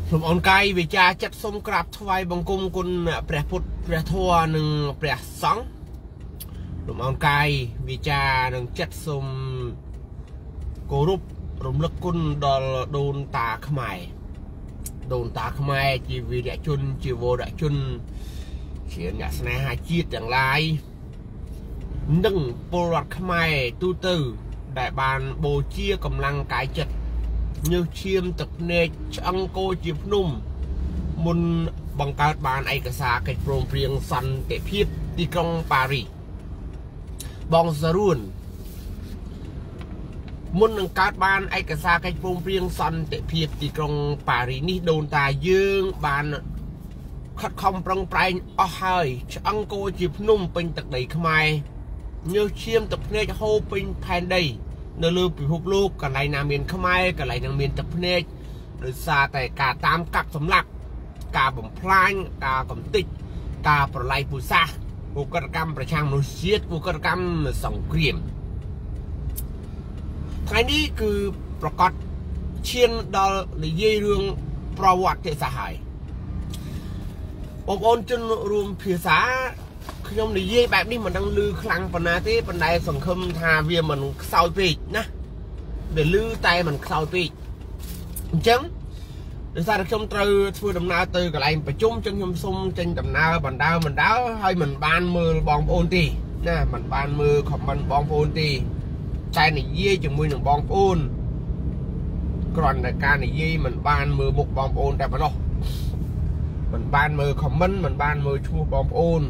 ผมออนไกวิจาจัดสมกราบถวายบังคมคุณพระพุทธพระทัวหนึ่งพระสองผมออนไกวิจาหนึ่งจัดสมโกรุปรมลึกคุณโดนตาขมายโดนตาขมายจีวีเดชุนจีโวเดชุนเขียนอยากแสดงหาจีดอย่างไรนึ่งปลอดขมายตู้ตื้อได้บานโบเชียกำลังกายจัดnhư chiêm tập nệ ăn cô chìm nung muốn bằng cả bàn ai cả xa cái prom riêng săn để phiếp đi công Paris bong Zarun muốn bằng cả bàn ai cả xa cái prom riêng săn để phiếp đi công Paris ní đồn ta dương bàn khát không prong prai ở hơi ăn cô chìm nung bên tật đầy khmai như chiêm tập nệ hô bên pan đây nơi lưu bị hụtลูกกันไรนาเมียนขมายกันไรนางเมียนตะเพเนจหรือซาแต่กาตามกับสำลักกาบ่มพลายกากำติดกาประไลปุษะอุกรกรรมประชังมนุษย์อุกรกรรมสงครามไงนี้คือประกอบเชียนดอลหรือยี่เรื่องประวัติศาสตร์อบอุ่นจนรวมภาษาขยมในยี่แบบนี้มันดังลือคลังปนาที่ปันไดสังคมทาเวียมันเศร้าปีนะเดี๋ยวลือใจมันเศร้าปีจังเดี๋ยวซาดชมตือช่วยดำนาตือกับอะไรไปจุ่มจังยมซุ่มจังดำนาบันดาวมันดาวให้มันบานมือบองโอนตีนะมันบานมือของมันบองโอนตีใจในยี่จังมือหนึ่งบองโอนกรอนในการในยี่มันบานมือบุกบองโอนแต่มันหรอกมันบานมือของมันบานมือชูบองโอน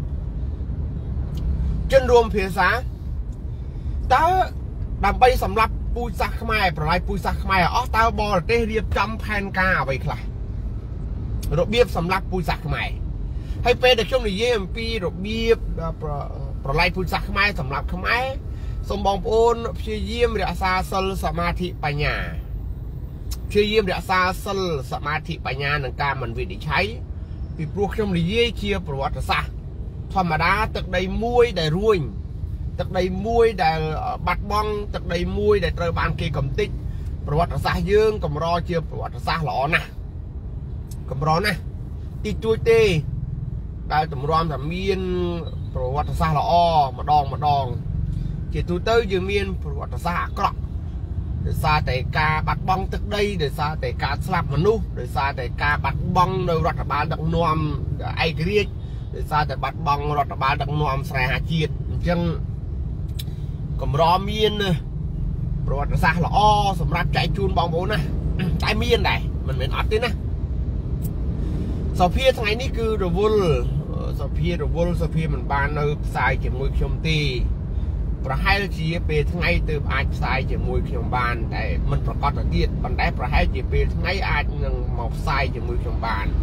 จนรวมเพียสาตาดำไปสำหรับปุยซักไม่ปลายปุยซักไม่อ๋อตาบอลเตเรียบจำแผนกาไปคลายระเบียบสำหรับปุยซักไม่ให้เป็นเด็กช่วงนี้เยี่ยมปีระเบียบปลายปุยซักไม่สำหรับขมายสมบองโอนเชื่อเยี่ยมเรียซาสลสมาธิปัญญาเชื่อเยี่ยมเรียซาสลสมาธิปัญญาหนังการมันวิธีใช้ปีพวกช่วงนี้เยี่ยเชียประวัติศาสตร์ธรรมดาตึกใดมวยได้รวยตึกใดมวยได้บัดบองตึกใดมวยได้เตอร์บานเกยกำติประวัติศาสตร์ยื่นกำรอเชื่อประวัติศาสตร์หล่อนะกำรอนะตีจุยเตได้ตำรวจทำมีนประวัติศาสตร์หล่อมาดองเจตุเตอร์ยืมมีนประวัติศาสตร์กรอบเดี๋ยวซาแต่กาบัดบองตึกใดเดี๋ยวซาแต่กาสลับมนุษย์เดี๋ยวซาแต่กาบัดบองโดยรัฐบาลดักนวมไอเกรียโดยซาแต่บัดบังรัฐบาลดักนวมสายหาจีดจังกำรอมีนประวัติศาสตร์ละอ้อสำหรับใจจูนบองโบนะใจมีนได้มันเป็นอัดด้วยนะสเปียทั้งไงนี่คือระวุลสเปียมันบานในสายเจ็บมวยชมตีประให้จีเปทั้งไงเติมอาจสายเจ็บมวยชมบานแต่มันประกอบตัวเดียดบันไดประให้จีเปทั้งไงอาจยังหมอกสายเจ็บมวยชมบาน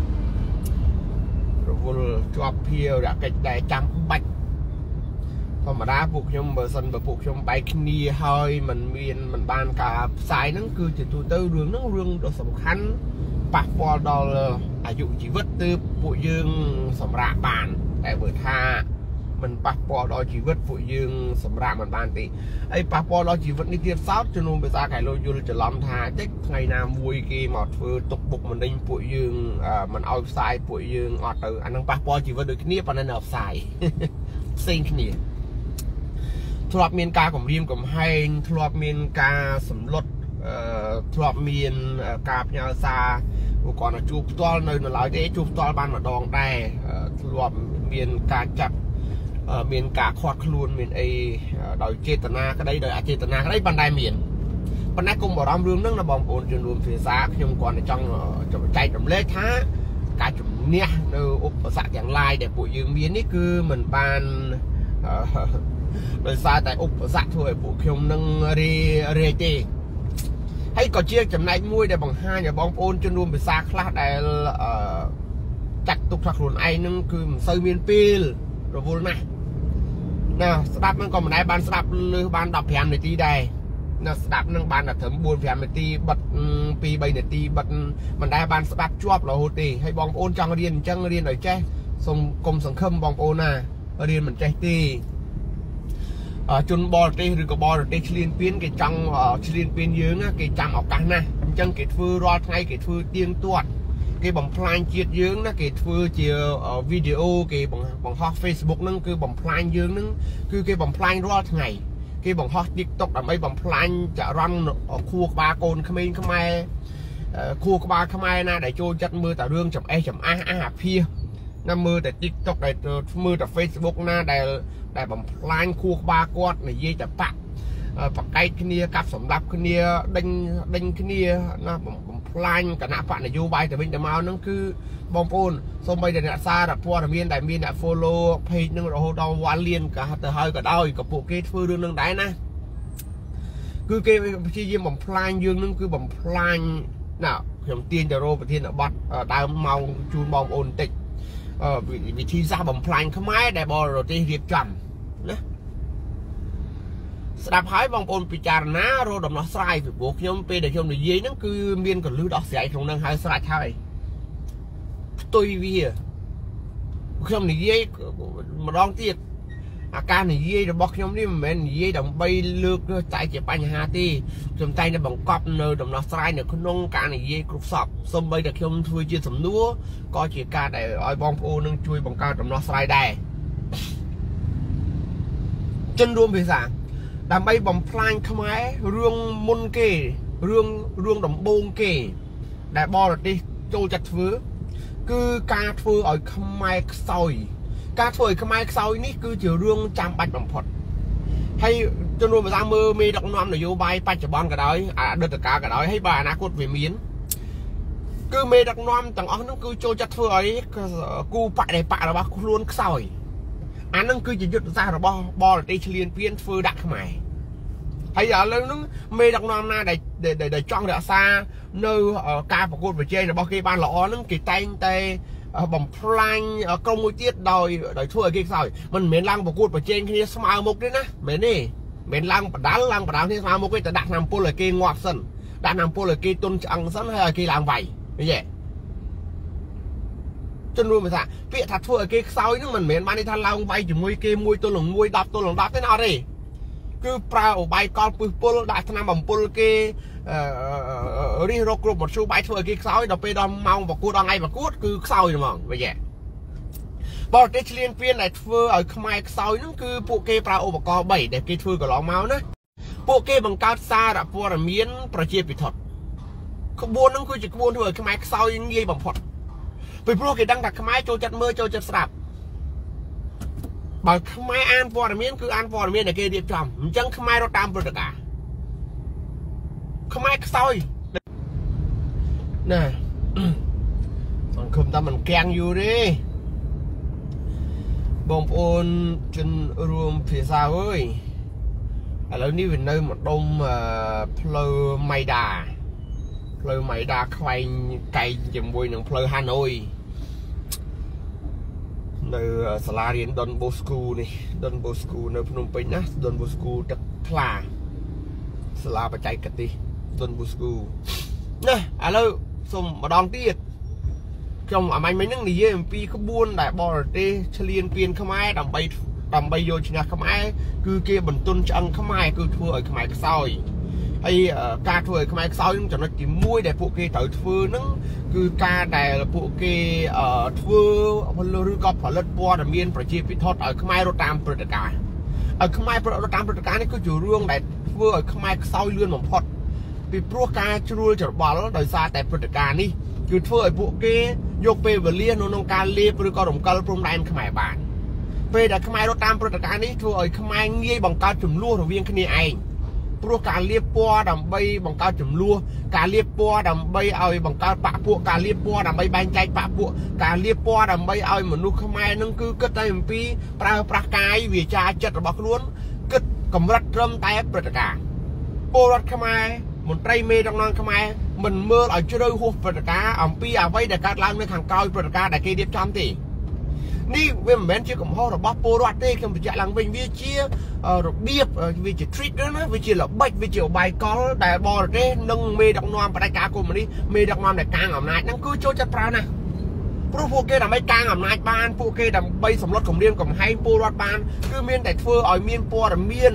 ชอบเพียวอยากได้จำบัดธรรมดาพวกชมเบอร์ซันเบอร์พวกชมไปคนีเฮยมันเวียนมันบานกับสายนั่นคือจุดตัวเตอร์เรื่องสำคัญปากปอดอลอายุชีวิตตืบปุยยืงสำราบานแต่เบอร์ท่ามันปากปอดอชีวิตปุยยืงสำรามันบานตีไอปากปอดอชีวิตนี่เทียบซับจนนุ่มไปซาไก่โลยุลจะล้อมท่าเจ๊กไงนามวยกีหมดฟืนตกบุกมันดิ้งปุยยืงมันเอาสายปุยยืงอดอันนั้นปากปอชีวิตโดยนี้ปนนั้นเอาสายเซ็งขี้ทลอบเมียนกาของรีมกับไฮทลอบเมียนกาสำรวจทลอบเมียนกาพยาซาอุปกรณ์จูบตัวในหนึ่งหลายเดจูบตัวบ้านมาดองได้ทลอบเมียนกาจับเมียนกาขอดคลูนเมียนไอโดยเจตนาก็ได้โดยอาเจตนาก็ได้บันไดเมียนปัญหากลุ่มบ่อรำเรื่องนั่งระบองโอนจนรวมเสียสาขยมก่อนในจังจะใจจำเล็กท้าการจุ่มเนี่ยในอุปสรรคอย่างไรแต่ปุ๋ยยืมเมียนนี่คือเหมือนบานโดยซาแต่อุปสรรคถวยปุ๋ยขยมนั่งเรเจให้ก่อเชี่ยจำนายมวยได้บางห้าอย่าบองโอนจนรวมไปซาคลาดได้จัดตุกทักหลุนไอ้นั่งคือเซอร์เมียนปีลระบุนะสตับมันก็มันได้บานสตับหรือบานดับแผนในตีได้สตับนั่งบานดับถึงบูนแผนในตีบัดปีใบในตีบัดมันได้บานสตับจวบเราโหตีให้บองโอนจังเรียนหน่อยแจ้ส่งกรมสังคมบองโอนเรียนเหมือนใจตีจนบอลตีหรือกับบอลตีเฉลี่ยเปลี่ยนกี่จังเฉลี่ยเปลี่ยนเยอะนะกี่จังออกกันนะจังเกตฟื้นรอดไงเกตฟื้นเตียงตัวเกบ่มพลายเจียดยืงนะเกตฟื้นเจียวิดีโอเกบ่มฮอตเฟซบุ๊กนั่งคือบ่มพลายยืงนั่งคือเกบ่มพลายรอดไงเกบ่มฮอตติ๊กต็อกแต่ไม่บ่มพลายจะรันคู่บาโกนขมิ้นขมายคู่บาขมายนะได้โจจัดมือแต่เรื่องจับอาเพียน้ำมือแต่ติ๊กต็อกได้มือแต่เฟซบุ๊กนะได้บ่มพลายคู่บากอดในยี่จะปะปักไก่ขึ้นเนี่ยกับสำหรับขึ้นเนี่ยดังขึ้นเนี่ยนะผมพลายกับหน้าปัดในยูไบแต่เป็นแต่มานั่นคือบอมปูนสมัยเด็กซาดับพวกมีนแต่มีนโฟโล่เพจนึงเราเราวันเรียนกับแต่เฮยกับดาวกับพวกเกตฟื้นเรื่องนึงได้นะคือเกตที่ยิ่งผมพลายยืนนึงคือผมพลายน่ะผมเตียนจะโรประเทศบัดตามเมาจูนบอมโอนติดวิธีซาผมพลายขมายได้บอลเราตีเรียบจำนะสดับหายบางคนพิจารณาโรดมน้อสไลด์บวกยมเปเด็กยมในยี่นั่นคือเมียนกับลื้อดอกเสียตรงนั้นหายสลัดใช่ตัววียมในยี่มาลองตีอาการในยี่จะบอกยมนี่มันยี่ดำใบเลือกใจเจ็บปัญหาที่จมใจในบังกอบเนอดมน้อสไลด์เนี่ยคุณน้องการในยี่กรุบสอบสมใบเด็กยมช่วยจีสมนัวก็จีการได้ไอ้บองโอนึงช่วยบังการดมน้อสไลด์ได้จนรวมเป็นสามแต่ไม่บ่มพลายขมายเรื่องมุนเกเรื่องดมบงเกแต่บอลดิโจจัดฟื้นคือการฟื้นอ่อยขมายซอยการฟื้นขมายซอยนี่คือเรื่องจำบัดบ่มพอดให้จนรวมเป็นสามมือมีดอกน้ำในโยบายปัจจุบันก็ได้เดินตะการก็ได้ให้บาอนาคตเวียนมีนคือมีดอกน้ำต่างอ๋อนั่นคือโจจัดฟื้นอ่อยกูปะในปะหรือว่าล้วนซอยอันนั้นคือจะยุดซาหรือบอลตีเฉลี่ยเพี้ยนฟื้นดักขมายhay giờ lên nó mê đặc nam na để chọn được xa nơi ca của cô về trên là bao khi ban lọ nó kỳ tay bằng plan công môi tiết đòi thua kia rồi mình miền lăng của cô về trên khi smile một đấy nè miền này miền lăng đá thì smile một cái từ đặt nằm po là kia ngoặt sân đặt nằm po là kia tôn ăn sân hay là kia làm vậy như vậy chân luôn mà sao việc thật thua kia sau nó mình miền ban đi than lao bay chỉ môi kia môi tôi đập thế nào điคือปลาใบกอลปุลได้ทำแบบปุลเกรีโรกรุบหมดชูใบช่วยกี่สาวเราไปดอมเมาบอกกูดองไงบอกกูคือสาวอยู่มั้งไปแย่บอลเตชเลียนเพี้ยนได้เฟอร์ขมายสาวนั่นคือพวกเกปลาอุปกรณ์ใบเด็กกีเฟอร์กับหลองเมานะพวกเกบังการซาดับพวกระเมียนประเจี๊ยบปิดถอดขบวนนั่นคือจะขบวนเถื่อนขมายสาวยังยี่บังพอดไปพวกเกดังดักขมายโจจัดเมื่อโจจัดสลับบางขมายอ่านฟอร์เมียนคืออ่านฟอร์เมียนในเกเดียบจำจังขมายเราตามโปรตกาขมายซอยน่ะสังคมตามันแกงอยู่ดิบอมโอนจนรวมผีสาวเอ้ยแล้วนี่เป็นnơi một đông phơi mày đà khoai cày chìm bùi nằng phơi Hà Nội nơi Salarian Don Bosco này Don Bosco nơi Phnom Penh á Don Bosco Trắc Thla Sala bạch chạy cật đi Don Bosco nè alo xong mà đòn tiệt trong anh mấy năng này MP có buôn đại bò tê chalian piên không ai đầm bay vô china không ai cứ kia bẩn tuân chân không ai cứ thua ở không ai soi hay ca thua ở không ai soi cho nó chỉ muối để phụ kia tới thua nó cứ ca đại là phụ kia thua phần lư có phải lật bò là miên phải chia bị thoát ở không ai rotam proteka ở không ai rotam proteka này cứ chủ rương đại thua ở không ai soi lươn một phật vì pro ca chui cho bò nó đời xa tại proteka điคือเพื่อพวกเกยกเปเวเลียนนองการเลียบหรือกระดมกระพรมแดนขมายบานเปแต่ขมายเราตามปฏิการนี้ทั่วขมายเงี้ยบังการจุ่มลู่ระเวียงคณีไอพวกการเลียบปัวดำใบบังการจุ่มลู่การเลียบปัวดำใบเอาบังการปะพวกการเลียบปัวดำใบใบใจปะพวกการเลียบปัวดำใบเอาเหมือนลูกขมายนั่นคือก็ได้ปีประกายวิจารจัดระบบล้วนก็กำรัดเริ่มแต่ปฏิการโปรดขมายมันไตรเมดังนองขมายmình mơ ở chỗ đâu hộp vật cá ẩm pi à vay để cắt lang nơi hàng cao vật cá để cây điệp trăm tỷ ní về mình bên chưa cầm hoa rồi bắp po đoạt tê khi mình chạy lang bên phía chia rồi điệp vì chỉ trick đó vì chỉ là bạch vì chỉ bài có để bò rồi thế nâng mê đặc noam và đại cá của mình đi mê đặc noam để càng ẩm này năng cứ cho chất pra nè phụ kê làm mấy càng ẩm này ban phụ kê làm bay sầm lót cổng điên cổng hay po đoạt ban cứ miên để phơ ở miên po là miên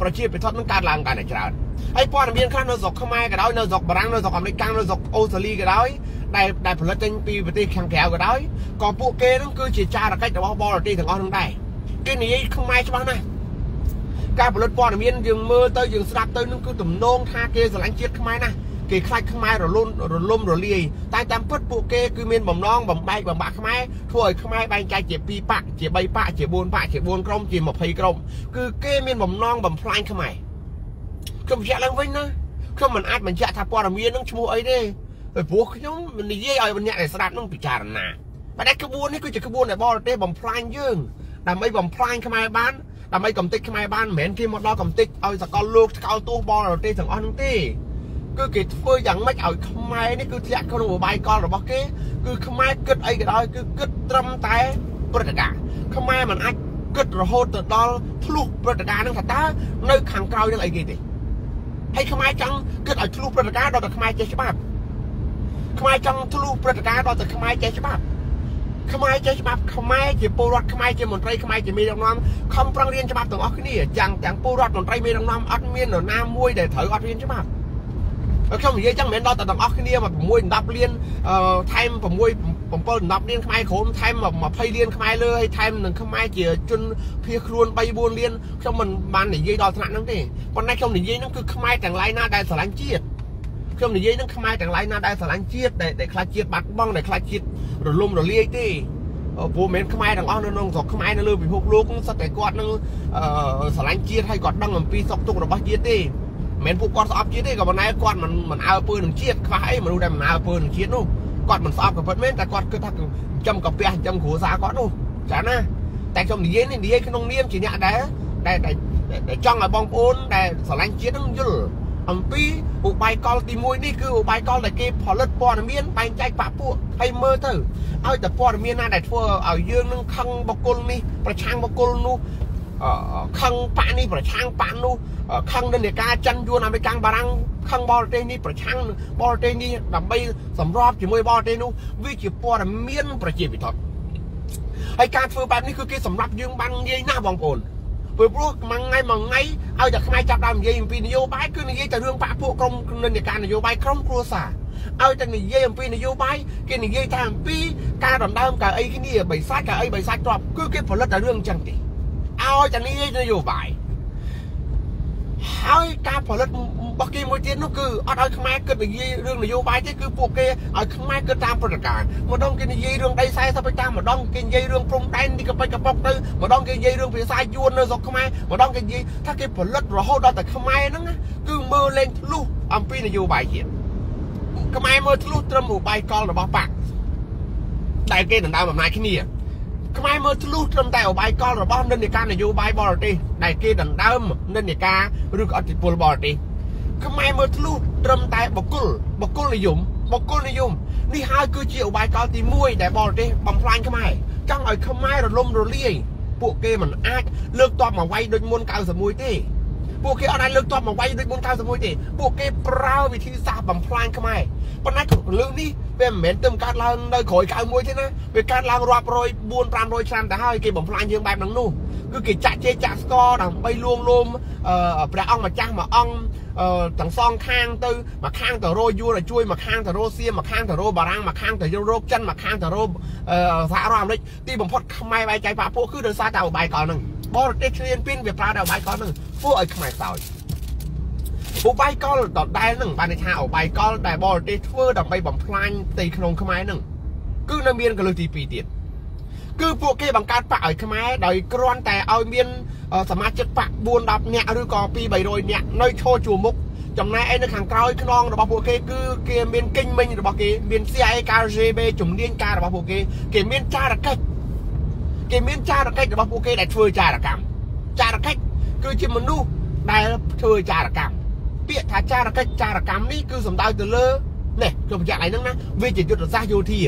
ប្រជាពិធនឹងកើតឡើងកាន់តែច្រើនហើយព័ត៌មានខ្លះនៅស្រុកខ្មែរក៏ដោយនៅស្រុកបារាំងនៅស្រុកអាមេរិកនៅស្រុកអូស្ត្រាលីក៏ដោយដែលផលិតចេញពីប្រទេសខាងក្រៅក៏ដោយក៏ពួកគេនឹងគឺជាចារកិច្ចរបស់បរទេសទាំងអស់នឹងដែរគេនិយាយខ្មែរច្បាស់ណាស់ការផលិតព័ត៌មានយើងមើលទៅយើងស្ដាប់ទៅនឹងគឺទំនងថាគេស្រឡាញ់ជាតិខ្មែរណាស់គេខ្លាចខ្មែររលំរលាយតែតាមពិតពួកគេគឺមានបំណងបំបែកបំបាក់ខ្មែរធ្វើឲ្យខ្មែរបែងចែកជា2ប៉ាក់ជា3ប៉ាក់ជា4ប៉ាក់ជា4ក្រុមជា20ក្រុមគឺគេមានបំណងបំផ្លាញខ្មែរខ្ញុំបញ្ជាក់ឡើងវិញណាខ្ញុំមិនអាចបញ្ជាក់ថាព័ត៌មាននឹងឈ្មោះអីទេពីព្រោះខ្ញុំនិយាយឲ្យអ្នកដែលស្ដាប់នឹងពិចារណាប៉ុន្តែក្បួននេះគឺជាក្បួនដែលបរទេសបំផ្លាញយើងដើម្បីបំផ្លាញខ្មែរបានដើម្បីកំទេចខ្មែរបានមិនមែនគេមកដល់កំទេចឲ្យសកលលោកថ្កោលទោសបរទេសទាំងអស់នោះទេគឺគេធ្វើយ៉ាងម៉េចឲ្យខ្មែរនេះគឺធ្លាក់ក្នុងឧបាយកលរបស់គេគឺខ្មែរគិតអីក៏ដោយគឺគិតត្រឹមតែព្រឹត្តិការណ៍ខ្មែរមិនអាចគិតរហូតទៅដល់ធ្លុះព្រឹត្តិការណ៍នឹងថាតើនៅខាងក្រោយនឹងអីគេទេហើយខ្មែរចង់គិតឲ្យធ្លុះព្រឹត្តិការណ៍ដល់តែខ្មែរចេះច្បាប់ខ្មែរចង់ធ្លុះព្រឹត្តិការណ៍ដល់តែខ្មែរចេះច្បាប់ខ្មែរចេះច្បាប់ខ្មែរជាពលរដ្ឋខ្មែរជាមន្ត្រីខ្មែរជាមេដឹកនាំខំប្រឹងរៀនច្បាប់ទាំងអស់គ្នាទាំងពលរដ្ឋមន្ត្រីមេដឹកនាំអត់មាននរណាមួយដែលត្រូវអត់រៀនច្បាប់ខ្ញុំនិយាយចឹងមិនមែនដល់តែទាំងអស់គ្នាមក6 10លានថែម6 7 10លានខ្មែរក្រុមថែម20លានខ្មែរលើហើយថែមនឹងខ្មែរជាជនភៀសខ្លួន3 4លានខ្ញុំមិនបាននិយាយដល់ថ្នាក់ហ្នឹងទេប៉ុន្តែខ្ញុំនិយាយហ្នឹងគឺខ្មែរទាំងឡាយណាដែលស្រឡាញ់ជាតិខ្ញុំនិយាយហ្នឹងខ្មែរទាំងឡាយណាដែលស្រឡាញ់ជាតិដែលខ្លាចជាតិបាត់បង់ដែលខ្លាចជាតិរលំរលាយទេព្រោះមិនខ្មែរទាំងអស់នៅក្នុងស្រុកខ្មែរនៅលើពិភពលោកហ្នឹងសិតតែគាត់នឹងស្រឡាញ់ជាតិហើយគាត់ដឹងអំពីសុខទុក្ខរបស់ជាតិទេមិនពួកគាត់ស្អប់ជាតិទេក៏ប៉ុន្តែគាត់មិនអើពើនឹងជាតិខ្វះអីមនុស្សដែលមិនអើពើនឹងជាតិនោះគាត់មិនស្អប់ក៏ពិតមែនតែគាត់គិតថាចំកាពះចំគ្រួសារគាត់នោះចាណាតែខ្ញុំនិយាយក្នុងនាមជាអ្នកដែលចង់ឲ្យបងប្អូនដែលស្រឡាញ់ជាតិនឹងយល់អំពីឧបាយកលទី1នេះគឺឧបាយកលដែលគេផលិតព័ត៌មានបែងចែកបាក់ពួកហើយមើលទៅឲ្យតែព័ត៌មានណាដែលធ្វើឲ្យយើងនឹងខឹងបុគ្គលនេះប្រឆាំងបុគ្គលនោះខឹងប៉ានេះប្រឆាំងប៉ានោះខឹងនិន្នាការចិនយួនអាមេរិកបារាំងខឹងបរទេសនេះប្រឆាំងបរទេសនេះដើម្បីសម្របជាមួយបរទេសនោះវាជាព័ត៌មានប្រជាពិធហើយការធ្វើបែបនេះគឺគេសម្រាប់យើងបានងាយណាស់បងប្អូនព្រោះមួយថ្ងៃឲ្យតែខ្មែរចាប់ដើមនិយាយអំពីនយោបាយគឺនិយាយតែរឿងបាក់ពួកក្រុមនិន្នាការនយោបាយក្រុមគ្រួសារឲ្យតែនិយាយអំពីនយោបាយគេនិយាយតែអំពីការដណ្ដើមកៅអីគ្នាបិសាចកៅអីបិសាចទ្របគឺគេផលិតតែរឿងអញ្ចឹងទេឲ្យតែនិយាយនយោបាយហើយការផលិតរបស់គេមួយទៀតនោះគឺអត់ឲ្យខ្មែរគិតនិយាយរឿងនយោបាយទេគឺពួកគេឲ្យខ្មែរគិតតាមព្រឹត្តិការណ៍ម្ដងគេនិយាយរឿងដី40ទៅតាមម្ដងគេនិយាយរឿងព្រំដែនទីកប៉ិចកប៉ុកទៅម្ដងគេនិយាយរឿងភាសាយួននៅស្រុកខ្មែរម្ដងគេនិយាយថាគេផលិតរហូតដល់តែខ្មែរហ្នឹងគឺមើលលេងធ្លុះអំពីនយោបាយជាតិខ្មែរមើលធ្លុះត្រឹមឧបាយកលរបស់បាក់ដែលគេដណ្ដើមអំណាចគ្នាខ្មែរមើលធ្លុះត្រឹមតែឧបាយកលរបស់និន្នាការនយោបាយបរទេសដែលគេដណ្ដើមនិន្នាការឬក៏អធិពលបរទេសខ្មែរមើលធ្លុះត្រឹមតែបុគ្គលនិយមនេះហើយគឺជាឧបាយកលទី1ដែលបរទេសបំផ្លាញខ្មែរចង់ឲ្យខ្មែររលំរលាយពួកគេមិនអាចលើកតបមកវាយដូចមុន91ទេពួកគេអត់អាចលើកតបមកវាយដូចមុន91ទេពួកគេប្រើវិធីសាស្ត្របំផ្លាញខ្មែរប៉ុន្តែលើនេះវាមិនមែនទៅកើតឡើងនៅក្រោយ91ទេណាវាកើតឡើងរាប់រយ400 500ឆ្នាំទៅហើយគេបំផ្លាញយើងបែបហ្នឹងនោះគឺគេចាក់ជេរចាក់ស្គរដើម្បីលួងលោមព្រះអង្គម្ចាស់មួយអង្គទាំងសងខាងទៅមកខាងទៅរយួនឲ្យជួយមកខាងទៅរសៀមមកខាងទៅរបារាំងមកខាងទៅរោគចិនមកខាងទៅរសហរដ្ឋអាមេរិកទីបំផុតខ្មែរបែកចែកបាក់ពួកគឺដោយសារតែឧបាយកលហ្នឹងបរទេសឈ្លានពានវាប្រើតែឧបាយកលហ្នឹងធ្វើឲ្យខ្មែរខ្សោយឧបាយកលដដែលហ្នឹងបានន័យថាឧបាយកលដែលបរទេសធ្វើដើម្បីបំផ្លាញផ្ទៃក្នុងខ្មែរហ្នឹងគឺនៅមានកលឹះទី2ទៀតគឺពួកគេបង្កើតបកឲ្យខ្មែរដោយគ្រាន់តែឲ្យមានសមាជិកបក4-10នាក់ឬក៏200-300នាក់នៅឈរជួរមុខចំណែកឯនៅខាងក្រោយខ្នងរបស់ពួកគេគឺគេមានកិញ្ចមិញរបស់គេមាន CIA KGB ជំនាញការរបស់ពួកគេមានចារកិច្ចរបស់ពួកគេដែលធ្វើចារកម្មគឺជាមនុស្សដែលធ្វើចារកម្មពាក្យថាចារកិច្ចចារកម្មនេះគឺសំដៅទៅលើនេះខ្ញុំបញ្ជាក់ឲ្យហ្នឹងណាវាជាយុទ្ធសាស្ត្រយោធា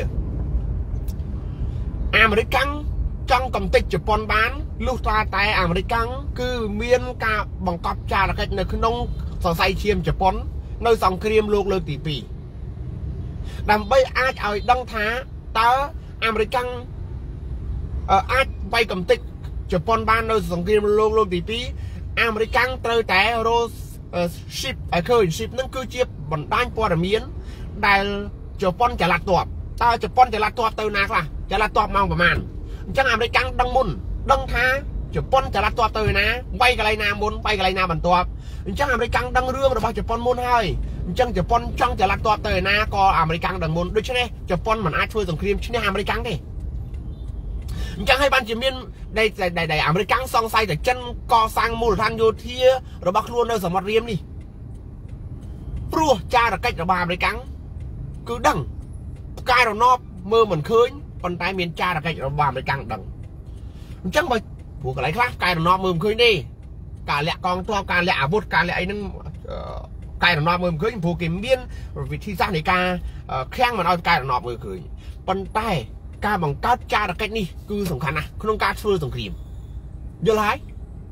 អាមេរិកចង់កំទេចជប៉ុនបានលុះត្រាតែអាមេរិកគឺមានការបង្កប់ចារកិច្ចនៅក្នុងសរសៃឈាមជប៉ុននៅសង្គ្រាមលោកលើកទី2ដើម្បីអាចឲ្យដឹងថាតើអាមេរិកអាចវាយកំទេចជប៉ុនបាននៅសង្គ្រាមលោកលើកទី2 អាមេរិកត្រូវតែរោ ship ឲ្យឃើញ ship នឹងគឺជាបណ្ដាញព័ត៌មានដែលជប៉ុនចល័តទ័ពតើជប៉ុនចល័តទ័ពទៅណាខ្លះចល័តទ័ពម៉ោងប្រហែលអញ្ចឹងអាមេរិកដឹងមុនដឹងថាជប៉ុនចល័តទ័ពទៅណាវាយកន្លែងណាមុនវាយកន្លែងណាបន្ទាប់អញ្ចឹងអាមេរិកដឹងរឿងរបស់ជប៉ុនមុនហើយអញ្ចឹងជប៉ុនចង់ចល័តទ័ពទៅណាក៏អាមេរិកដឹងមុនដូច្នេះជប៉ុនមិនអាចធ្វើសង្គ្រាមឈ្នះអាមេរិកទេអញ្ចឹងហើយបានជាមានដែលអាមេរិកសង្ស័យតែចិនកសាងមូលដ្ឋានយោធារបស់ខ្លួននៅសមុទ្ររៀមនេះព្រោះចារកិច្ចរបស់អាមេរិកគឺដឹងផ្កាយរណបមើលមិនឃើញប៉ុន្តែមានចារកិច្ចរបស់អាមេរិកដឹងអញ្ចឹងបើព្រោះកន្លែងខ្លះផ្កាយរណបមើលមិនឃើញទេការលាក់កងទ័ពការលាក់អាវុធការលាក់អីហ្នឹងផ្កាយរណបមើលមិនឃើញព្រោះគេមានវិធីសាស្ត្រនៃការខាំងមិនឲ្យផ្កាយរណបមើលឃើញប៉ុន្តែការបង្កើតចារកិច្ចនេះគឺសំខាន់ណាស់ក្នុងការធ្វើសង្គ្រាមយល់ហើយ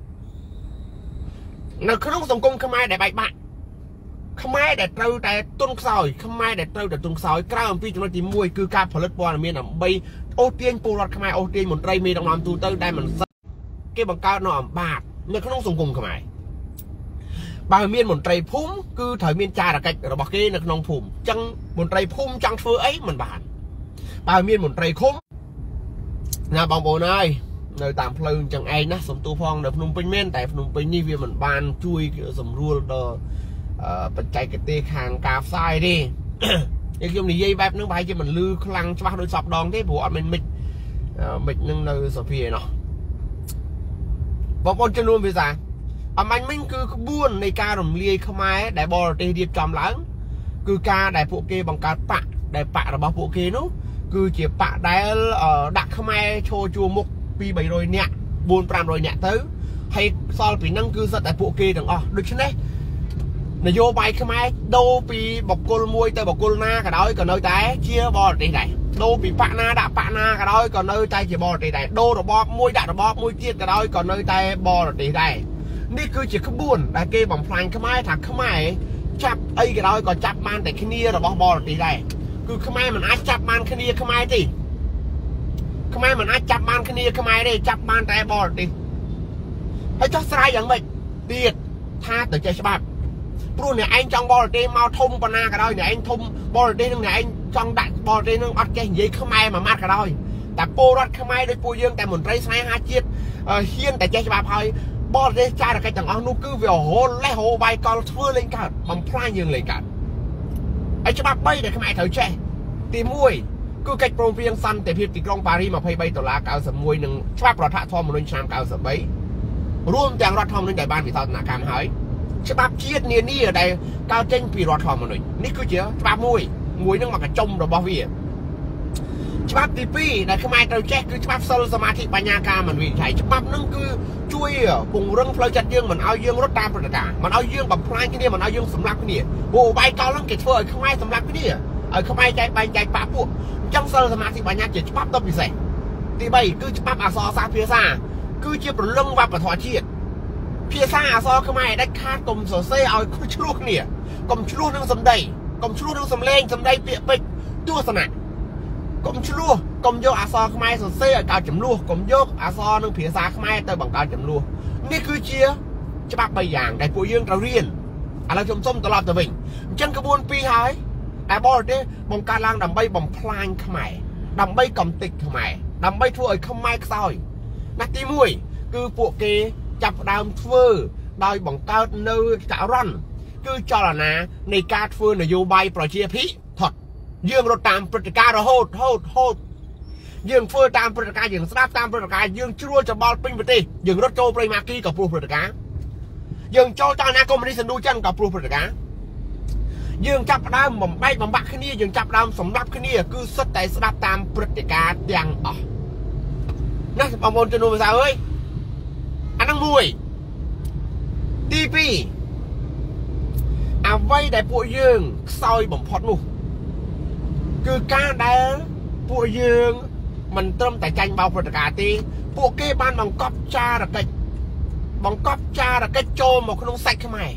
នៅក្នុងសង្គមខ្មែរដែលបែកបាក់ខ្មែរដែលត្រូវតែទុនខ្សោយខ្មែរដែលត្រូវតែទុនខ្សោយក្រៅអំពីចំណុចទី1គឺការផលិតព័ត៌មានដើម្បីអូសទាញពលរដ្ឋខ្មែរអូសទាញមន្ត្រីមេដឹកនាំទូទៅដែលមិនសិទ្ធគេបង្កើតនៅអំបាតនៅក្នុងសង្គមខ្មែរបើមានមន្ត្រីភូមិគឺត្រូវមានចារកិច្ចរបស់គេនៅក្នុងភូមិអញ្ចឹងមន្ត្រីភូមិចង់ធ្វើអីមិនបានបើមានមន្ត្រីឃុំណាបងប្អូនហើយនៅតាមផ្លូវអញ្ចឹងឯងណាសំទោសផងនៅភ្នំពេញមែនតែភ្នំពេញនេះវាមិនបានជួយសម្រួលដល់បច្ចេកទេសខាងការផ្សាយទេខ្ញុំនិយាយបែបហ្នឹងប្រហែលជាមិនលឺខ្លាំងច្បាស់ដូចសពដងទេព្រោះអត់មានមិចនឹងនៅសភាឯណោះបងប្អូនចំនួនភាសាអំបញ្ញមិញគឺក្បួននៃការរំលាយខ្មែរដែលបរទេសរៀបចំឡើងគឺការដែលពួកគេបង្កើតបកដែលបករបស់ពួកគេនោះគឺជាបកដែលដាក់ខ្មែរឈរជួរមុខពី300នាក់400-500នាក់ទៅហើយសល់ពីហ្នឹងគឺសិតតែពួកគេទាំងអស់ដូច្នេះនយោបាយខ្មែរដូរពីបកគលមួយទៅបកគលណាក៏ដោយក៏នៅតែជាបរទេសដែរដូរពីបកណាដាក់បកណាក៏ដោយក៏នៅតែជាបរទេសដែរដូររបបមួយដាក់របបមួយទៀតក៏ដោយក៏នៅតែបរទេសដែរនេះគឺជាក្បួនដែលគេបំផ្លាញខ្មែរថាខ្មែរចាប់អីក៏ដោយក៏ចាប់បានតែគ្នារបស់បរទេសដែរគឺខ្មែរមិនអាចចាប់បានគ្នាខ្មែរទេខ្មែរមិនអាចចាប់បានគ្នាខ្មែរទេចាប់បានតែបរទេសហើយចោះស្រ័យយ៉ាងម៉េចទៀតថាទៅចេះច្បាប់ព្រោះអ្នកឯងចង់បរទេសមកធំប៉ុណ្ណាក៏ដោយអ្នកឯងធំបរទេសនឹងអ្នកឯងចង់ដាក់បរទេសនឹងអត់ចេះនិយាយខ្មែរមួយម៉ាត់ក៏ដោយតែពលរដ្ឋខ្មែរដូចពួកយើងតែមន្ត្រីស្នេហាជាតិហ៊ានតែចេះច្បាប់ហើយបរទេសចារកិច្ចទាំងអស់នោះគឺវារហូតលេះហូបាយកលធ្វើលេងកើតបំផ្លាញយើងលេងកើតហើយច្បាប់3ដែលខ្មែរត្រូវចេះទី1គឺកិច្ចព្រមព្រៀងសន្តិភាពទីក្រុងប៉ារីស$23.91និងច្បាប់រដ្ឋធម្មនុញ្ញឆ្នាំ93រួមទាំងរដ្ឋធម្មនុញ្ញដែលបានវិសោធនកម្មហើយច្បាប់ជាតិនានាដែលកើតចេញពីរដ្ឋធម្មនុញ្ញនេះគឺជាច្បាប់មួយនឹងមកកញ្ចុំរបស់វាច្បាប់ទី2ដែលខ្មែរត្រូវចេះគឺច្បាប់សិលសមាធិបញ្ញាការមិនវិនិច្ឆ័យច្បាប់ហ្នឹងគឺជួយពង្រឹងផ្លូវចិត្តយើងមិនឲ្យយើងរត់តាមព្រឹត្តិការណ៍មិនឲ្យយើងបំផ្លាញគ្នាមិនឲ្យយើងសម្លាប់គ្នាព្រោះបាយកលហ្នឹងគេធ្វើឲ្យខ្មែរសម្លាប់គ្នាឲ្យខ្មែរចែកបែងចែកប៉ាពួកអញ្ចឹងសិលសមាធិបញ្ញាជាច្បាប់ដ៏ពិសេសទី3គឺច្បាប់អក្សរសាស្ត្រភាសាគឺជាព្រលឹងវប្បធម៌ជាតិភាសាអក្សរខ្មែរដាច់ខាតកុំសរសេរឲ្យឆ្លោះគ្នាកុំឆ្លោះនឹងសម្ដីកុំឆ្លោះនឹងសម្លេងសម្ដីពាក្យពេចន៍ទស្សនៈកុំឆ្លោះកុំយកអក្សរខ្មែរសរសេរឲ្យកើតចំនួនកុំយកអក្សរនឹងភាសាខ្មែរទៅបង្កើតចំនួននេះគឺជាច្បាប់3យ៉ាងដែលពួកយើងត្រូវរៀនឥឡូវខ្ញុំសុំត្រឡប់ទៅវិញអញ្ចឹងក្បួន2ហើយតែបរទេសបង្កើតឡើងដើម្បីបំផ្លាញខ្មែរដើម្បីកំទេចខ្មែរដើម្បីធ្វើឲ្យខ្មែរខ្សោយណាទី1គឺពួកគេចាប់ផ្ដើមធ្វើដោយបង្កើតនៅចរន្តគឺចលនានៃការធ្វើនយោបាយប្រជាភិថុតយើងរត់តាមព្រឹត្តិការណ៍រហូតយើងធ្វើតាមព្រឹត្តិការណ៍យើងស្ដាប់តាមព្រឹត្តិការណ៍យើងជ្រួលច្បល់ពេញប្រទេសយើងរត់ចូលព្រៃម៉ាគីក៏ព្រោះព្រឹត្តិការណ៍យើងចូលចលនាកុម្មុយនីសឥណ្ឌូចិនក៏ព្រោះព្រឹត្តិការណ៍យើងចាប់ផ្ដើមបំបែកបំបាក់គ្នាយើងចាប់ផ្ដើមសម្លាប់គ្នាគឺសិតតែស្ដាប់តាមព្រឹត្តិការណ៍ទាំងអស់ណាបងប្អូនជំនុំភាសាអើយអាហ្នឹង1ទី2អ្វីដែលពួកយើងខ្សោយបំផុតនោះគឺការដែលពួកយើងមិនត្រឹមតែចាញ់បោកព្រឹត្តិការណ៍ទេពួកគេបានបង្កប់ចារកិច្ចចូលមកក្នុងសាច់ខ្មែរ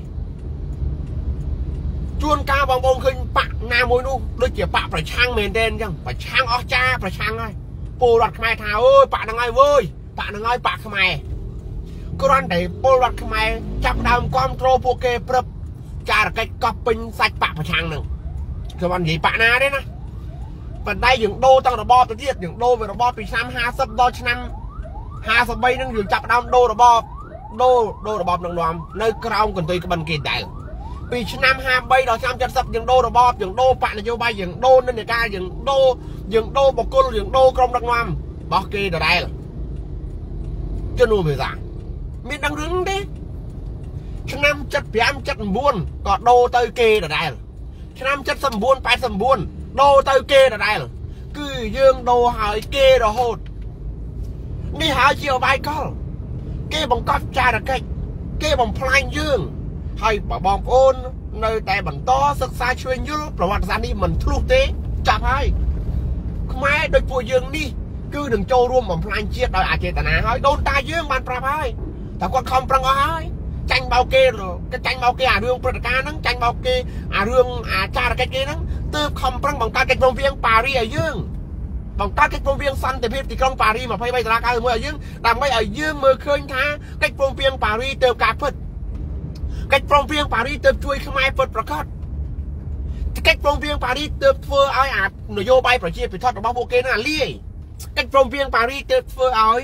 ជួនកាលបងប្អូនឃើញបកណាមួយនោះដូចជាបកប្រឆាំងមែនទេអញ្ចឹងប្រឆាំងអស់ចាប្រឆាំងហើយពលរដ្ឋខ្មែរថាអើយបកហ្នឹងហើយវើយបកហ្នឹងហើយបកខ្មែរគ្រាន់តែពលរដ្ឋខ្មែរចាប់ដើមគ្រប់គ្រងពួកគេព្រឹបចារកិច្ចកប់ពេញសាច់បកប្រឆាំងនឹងគឺមិននិយាយបកណាទេណាប៉ុន្តែយើងដូរទាំងរបបទៅទៀតយើងដូរពីរបបពីឆ្នាំ50ដល់ឆ្នាំ53នឹងយើងចាប់ដើមដូររបបដូររបបនឹងនាំនៅក្រោមកន្ទុយក្បិនគេដែរពីឆ្នាំ53ដល់ឆ្នាំ70យើងដូររបបយើងដូរបកនយោបាយយើងដូរនិន្នាការយើងដូរបុគ្គលយើងដូរក្រុមដឹកនាំរបស់គេដដែលជំនួសភាសាមានដឹងរឿងទេឆ្នាំ75 79ក៏ដូរទៅគេដដែលឆ្នាំ79 89ដូរទៅគេដដែលគឺយើងដូរឲ្យគេរហូតនេះហើយជាអបាយកលគេបង្កប់ចារកិច្ចគេបំផ្លាញយើងហើយបងប្អូននៅតែបន្តសិក្សាឆ្វេងយល់ប្រវត្តិសាស្ត្រនេះមិនធ្លុះទេចាប់ហើយខ្មែរដូចពួកយើងនេះគឺនឹងចូលរួមបំផ្លាញជាតិដោយអចេតនាហើយដូនតាយើងបានប្រាប់ហើយតែគាត់ខំប្រឹងអស់ហើយចាញ់បោកគេអារឿងព្រឹត្តិការណ៍ហ្នឹងចាញ់បោកគេអារឿងអាចារកិច្ចគេហ្នឹងទើបខំប្រឹងបង្កើតកិច្ចព្រមព្រៀងប៉ារីឲ្យយើងបង្កើតកិច្ចព្រមព្រៀងសន្តិភាពទីក្រុងប៉ារី23 តុលា 91ឲ្យយើងដើម្បីឲ្យយើងមើលឃើញថាកិច្ចព្រមព្រៀងប៉ារីទើបការពិតកិច្ចព្រមព្រៀងប៉ារីទើបជួយខ្មែរពិតប្រាកដកិច្ចព្រមព្រៀងប៉ារីទើបធ្វើឲ្យអានយោបាយប្រជាពិធរបស់ពួកគេហ្នឹងអាលាយកិច្ចព្រមព្រៀងប៉ារីទើបធ្វើឲ្យ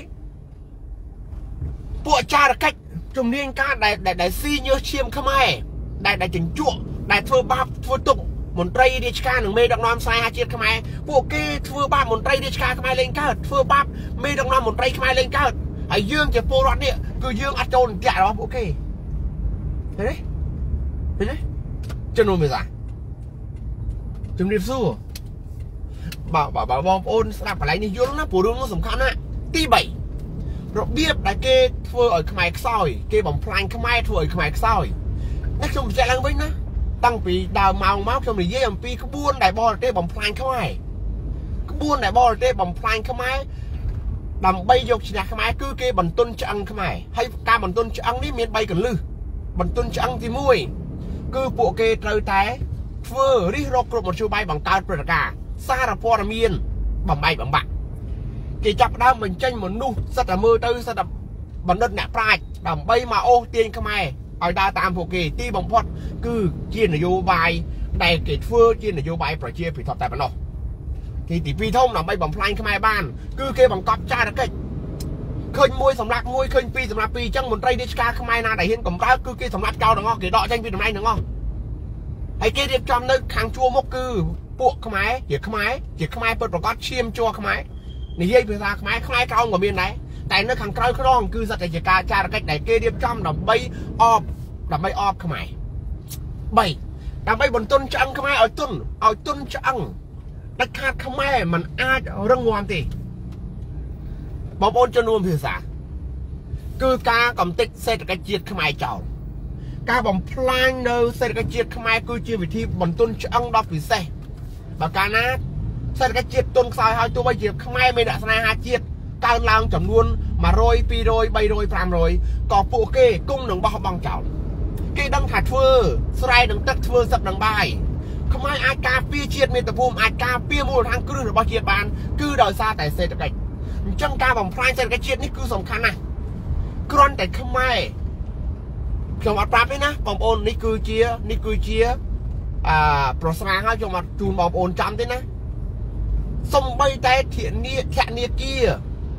ពួកចារកិច្ចជំនាញការដែលស៊ីញើសឈាមខ្មែរដែលចិញ្ចក់ដែលធ្វើបាបធ្វើទុកមន្ត្រីរាជការនិងមេដឹកនាំខ្សែអាជាតិខ្មែរពួកគេធ្វើបាបមន្ត្រីរាជការខ្មែរលេងកើតធ្វើបាបមេដឹកនាំមន្ត្រីខ្មែរលេងកើតហើយយើងជាពលរដ្ឋនេះគឺយើងអត់ចូលនន្ទារបស់ពួកគេឃើញទេជំនុំមេសាជំរាបសួរបើបងប្អូនស្ដាប់កន្លែងនេះយល់ណាព្រោះរឿងនោះសំខាន់ណាទី3របៀបដែលគេធ្វើឲ្យខ្មែរខ្សោយគេបំផ្លាញខ្មែរធ្វើឲ្យខ្មែរខ្សោយនេះខ្ញុំបញ្ជាក់ឡើងវិញណាតាំងពីដើមម៉ោងមកខ្ញុំនិយាយអំពីក្បួនដែលបរទេសបំផ្លាញខ្មែរក្បួនដែលបរទេសបំផ្លាញខ្មែរដើម្បីយកឈ្នះខ្មែរគឺគេបន្ទន់ឆ្អឹងខ្មែរហើយការបន្ទន់ឆ្អឹងនេះមាន3កន្លឹះបន្ទន់ឆ្អឹងទី1គឺពួកគេត្រូវតែធ្វើរិះរកគ្រប់មធ្យោបាយបង្កើតព្រឹត្តិការណ៍សារព័ត៌មានបំបែកបំបាក់គេចាប់ដើមបញ្ចេញមនុស្សសិតតែមើលទៅសិតតែបណ្ឌិតអ្នកប្រាជ្ញដើម្បីមកអូសទាញខ្មែរឲ្យដើរតាមពួកគេទីបំផុតគឺជានយោបាយដែលគេធ្វើជានយោបាយប្រជាពិធតែប៉ុណ្ណោះគេទី2ធំដើម្បីបំផ្លាញខ្មែរបានគឺគេបង្កប់ចារកិច្ចឃើញ1សម្រាប់1ឃើញ2សម្រាប់2អញ្ចឹងមន្ត្រីរាជការខ្មែរណាដែលហ៊ានកំរើកគឺគេសម្រាប់ចោលទាំងអស់គេដកចេញពីតំណែងទាំងអស់ហើយគេរៀបចំនៅខាងជួរមុខគឺពួកខ្មែរជាខ្មែរពិតប្រាកដឈាមជួរខ្មែរនិយាយភាសាខ្មែរក្រោមក៏មានដែរតែនៅខាងក្រៅខ្នងគឺសត្វតែជាការចារកិច្ចដែលគេរៀបចំដើម្បីអបខ្មែរ3ដើម្បីបន្ទន់ឆ្អឹងខ្មែរឲ្យទុនឆ្អឹងដាច់ខាតខ្មែរมันអាចរឹងមាំទេបងប្អូនជំនុំភាសាគឺការកំទេចសេដ្ឋកិច្ចជាតិខ្មែរចោលការបំផ្លាញនៅសេដ្ឋកិច្ចជាតិខ្មែរគឺជាវិធីបន្ទន់ឆ្អឹងដ៏ពិសេសបើកាលណាសេដ្ឋកិច្ចជាតិទុនខ្សោយហើយទោះបីជាខ្មែរមានអ្នកស្នេហាជាតិកើនឡើងចំនួន100 200 300 500ក៏ពួកគេគង់នឹងបោះបង់ចោលគេដឹងថាធ្វើស្រែនឹងទឹកធ្វើសឹកនឹងបាយខ្មែរអាចការពារជាតិមាតុភូមិអាចការពារមូលដ្ឋានគ្រឹះរបស់ជាតិបានគឺដោយសារតែសេដ្ឋកិច្ចអញ្ចឹងការបំផ្លាញសេដ្ឋកិច្ចជាតិនេះគឺសំខាន់ណាស់គ្រាន់តែខ្មែរខ្ញុំអត់ប្រាប់ទេណាបងប្អូននេះគឺជាប្រស្រាហើយខ្ញុំអត់ជូនបងប្អូនចាំទេណាសំបីតែធនាគារ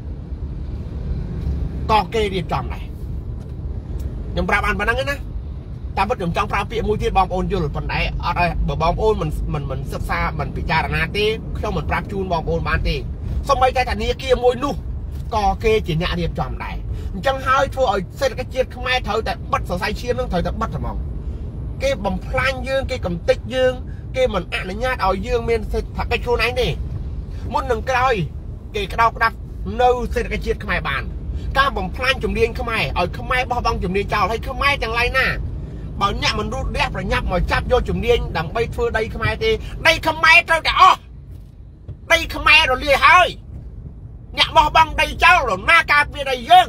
ក៏គេរៀបចំដែរខ្ញុំប្រាប់បានប៉ុណ្្នឹងឯណាតាមពិតខ្ញុំចង់ប្រើពាក្យមួយទៀតបងប្អូនយល់ប៉ុន្តែអត់ឲ្យបើបងប្អូនមិនសិក្សាមិនពិចារណាទេខ្ញុំមិនប្រាប់ជូនបងប្អូនបានទេសំបីតែធនាគារមួយនោះក៏គេជាអ្នករៀបចំដែរអញ្ចឹងហើយធ្វើឲ្យសេដ្ឋកិច្ចជាតិខ្មែរត្រូវតែបិទសរសៃឈាមនឹងត្រូវតែបិទហ្មងគេបំផ្លាញយើងគេកំទេចយើងគេមិនអនុញ្ញាតឲ្យយើងមានសេដ្ឋកិច្ចខ្លួនឯងទេមុននឹងក្រោយគេក្តោបក្តាប់នៅសេដ្ឋកិច្ចជាតិខ្មែរបានការបំផ្លាញជំនាញខ្មែរឲ្យខ្មែរបោះបង់ជំនាញចោលហើយខ្មែរទាំងឡាយណាបើអ្នកមិនរូតរះប្រញាប់មកចាប់យកជំនាញដើម្បីធ្វើដីខ្មែរទេដីខ្មែរត្រូវតែអស់ដីខ្មែររលាយហើយអ្នកបោះបង់ដីចោលណាការពារដីយើង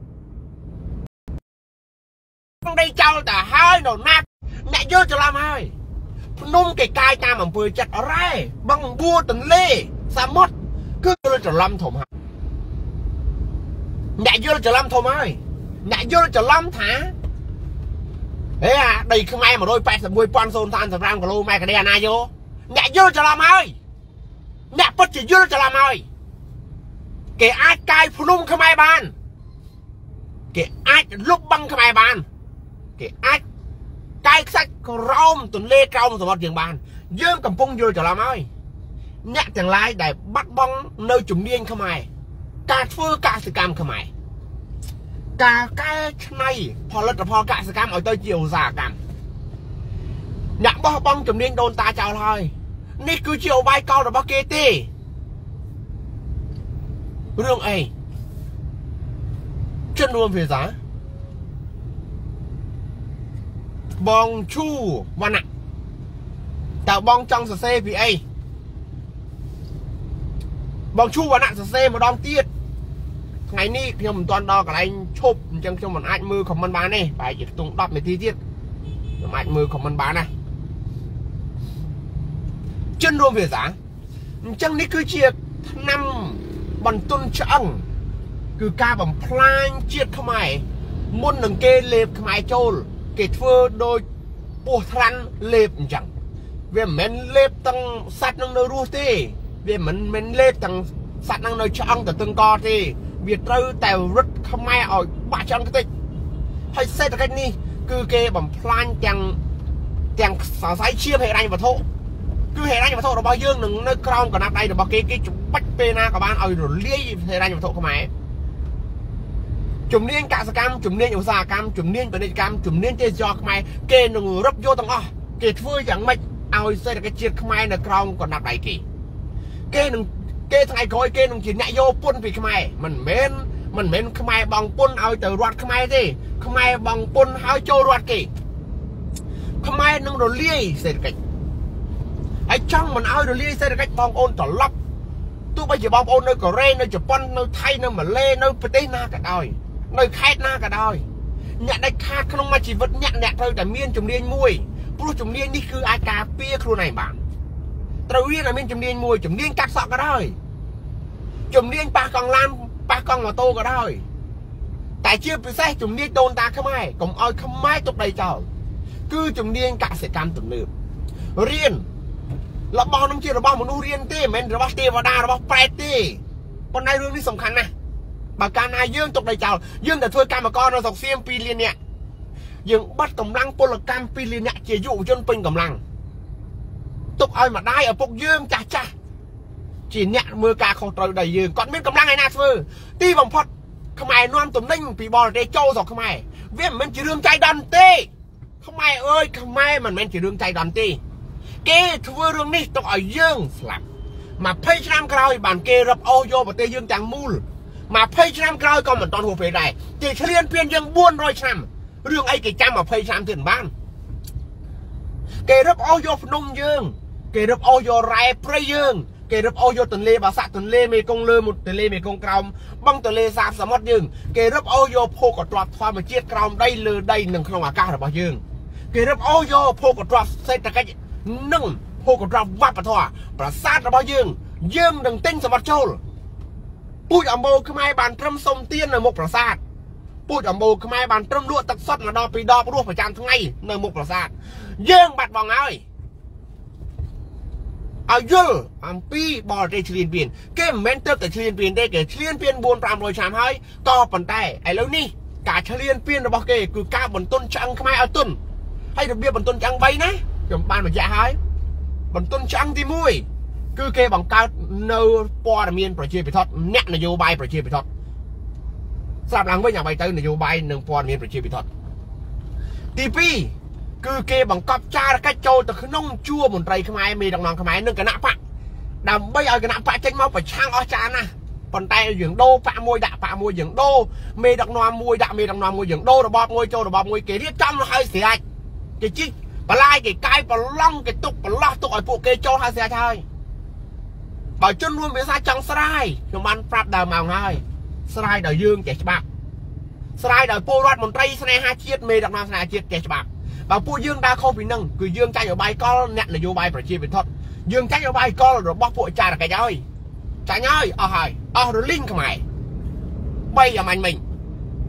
ដីចោលតែហើយនរណាអ្នកយល់ច្រឡំហើយភ្នំគេកាយតាមអំពើចិត្តរ៉ែបឹងបួរទន្លេសមុទ្រគឺយល់ច្រឡំធំហើយអ្នកយល់ច្រឡំធំហើយ nhạc vô cho lắm thả thế à đây không ai mà đôi pet là mùi pon xôn than gram của lô mai cái đèn ai vô nhạc vô cho làm ơi nhạc bất chỉ vô cho làm ơi kể ai cai phun không ai ban kể ai lúc băng không ai ban kể ai cai sách rôm tuần lê trong rồi một trường bàn dương cầm pung vô cho làm ơi nhạc chẳng lái để bắt băng nơi chúng điên không ai cả phơ cả sự cam không ai cả cái nàyพอ lậtพอ cả sự cam ở tới chiều giả cam nhạc bao băng chúng điên đồn ta chào thôiนี่คือ chiều bay cao rồi bao kê tê rương ấy chân luôn về giá bong chu văn ạ tạo bong trong sờ xe vì ấy bong chu văn ạ sờ xe mà đong tiết ngày ní khi mình toàn đo cả anh chụp chân cho mình anh mưa không mình bán này phải chỉ tung đọc mấy tí tiết anh mưa không mình bán này chân luôn về giá chân ní cứ chia năm bằng tuần chẳng cứ ca bằng plan chiết không ai muốn đừng kê lệp không ai trôi kể thưa đôi bùa thăn lệp chẳng vì mình lệp tăng sát năng nơi ruột thì vì mình lệp tăng sát năng nơi chẳng từ từng co thì việc trâu tèo rất không ai ở bà chân cái tích hay xe cái ní cứ kê bằng plan chẳng xả sái chia hệ anh và thô cứ hệ anh và thô nó bao dương đừng nơi crown còn nắp đây được bao cái bách pena các bạn rồi lia hệ anh và thô không ai chùm niên cả cam chùm niên usa cam chùm niên bên đây cam chùm niên chơi giọt mày kê nung rấp vô tầng kê phơi chẳng mày ao xây cái chiết mày là crown còn nắp đây kì kê nung kê thằng coi kê nung chỉ nhảy vô pun vì mày mình mến mày bằng pun ao từ ruột mày gì mày bằng pun ao trôi ruột kì mày nung rồi lia xây cái ai trong mình ao rồi lia xây cái bong ôn trở lấp tôi bây giờ bong ôn nơi Korea nơi Japan nơi Thái nơi Malay nơi Vietnam cả đời nơi khác na cả đời nhận đây khác không mà chỉ vẫn nhận thôiแต่miên chủng liên mùiผู้chủng liênนี่คืออาการเปียครูnày bạn tao biết là miên chủng liên mùi chủng liên cắt sọ cả đời chủng liên ba con lam ba con mà tô cả đời tại chưa bị xe chủng liên tôn ta không ai cũng ơi không mai tục đây chờ cứ chủng liên cả sẽ cam từng nửa riêng là bao năm chia là bao một nu riêng tê men là bao tê vào đa là bao prai tê con này rương đi sòng khăn này bà ca này dương tục đầy chào dương để thôi cam mà con nó dọc xiêm pi liên nhẹ dương bắt cầm lăng pol là cam pi liên nhẹ chỉ dụ chân pin cầm lăng tục ai mà đai ở phục dương chà chà chỉ nhẹ mưa ca không trời đầy dương còn bên cầm lăng này nè sư ti vòng phật không ai non tụm ninh vì bò để trâu rồi không ai biết mình chỉ rương chay đòn tê không ai ơi không ai mà mình chỉ rương chay đòn tê kê thưa rương ní tục ở dương làm mà phê năm cày bàn kê rập ô vô và tê dương chẳng mul mà phê năm cày còn mình toàn hồ phê này chỉ liên phiên dương buôn rồi xem rương ấy cái trăm mà phê năm tiền bán kê rập ô vô nung dương kê rập ô vô rai prey dương kê rập ô vô tuần lê bà sạ tuần lê mê công lơ một tuần lê mê công còng băng tuần lê sạp sầm mót dương kê rập ô vô phô cọt trọt thoa mà chiết còng đây lơ đây nâng không mà cao là bao dương kê rập ô vô phô cọt trọt xây ra cái nâng phô cọt trọt vắt vào thoa bà sát là bao dương dương đừng tinh sầm mót trâuปุ้ยอมโบขมายบานตรมสมเตียนในมุกประสาทปุ้ยอมโบขมายบานตรมลวดตักซดมาดอปีดอรูปประจานทั้งไงในมุกประสาทเยื่องบัดบองเอายุลอัมปีบอลได้เฉลี่ยเปลี่ยนเกมเมนเตอร์แต่เฉลี่ยเปลี่ยนได้เกิดเฉลี่ยเปลี่ยนบนปรามโรยชามให้ต่อปันแต่ไอ้แล้วนี่การเฉลี่ยเปลี่ยนระบบเกย์คือการบนต้นจังขมายเอาต้นให้ระเบียบบนต้นจังใบนะจมปานมันจะหายบนต้นจังที่มุ้ยคือเกบังการเนื้อปอดมีนประเชียไปทอดเน็ตนโยบายประเชียไปทอดสลับหลังไว้อย่างใบเตยนโยบายหนึ่งปอดมีนประเชียไปทอดทีปีคือเกบังกับชาcáchโจแต่คือน้องชั่วบนไตรขมายมีดังนองขมายนึ่งกระหน่ำปะดำไม่เอากระหน่ำปะเจ๊งมาไปช่างอ้อจานนะปนไตอย่างโดปะมวยด่าปะมวยอย่างโดมีดังนองมวยด่ามีดังนองมวยอย่างโดระบอบมวยโจระบอบมวยเกลี่ยจำให้เสียเกจิปลายเกไก่ปล่องเกตุกปล่อตุกไอ้พวกเกโจให้เสียใช่bảo chân luôn với sao trong sai nhưng mà pháp đào màu ngay sai đời dương trẻ bạc sai đời po loạt một tay sai hai chiết mê đặc nam sai chiết trẻ bạc bảo po dương đa không bị nâng cứ dương chạy ở bay có nhận là vô bay phải chia về thật dương chạy ở bay có rồi bóc vội trà là cái ơi trả nhơi rồi linh không mày bay ở mình cứ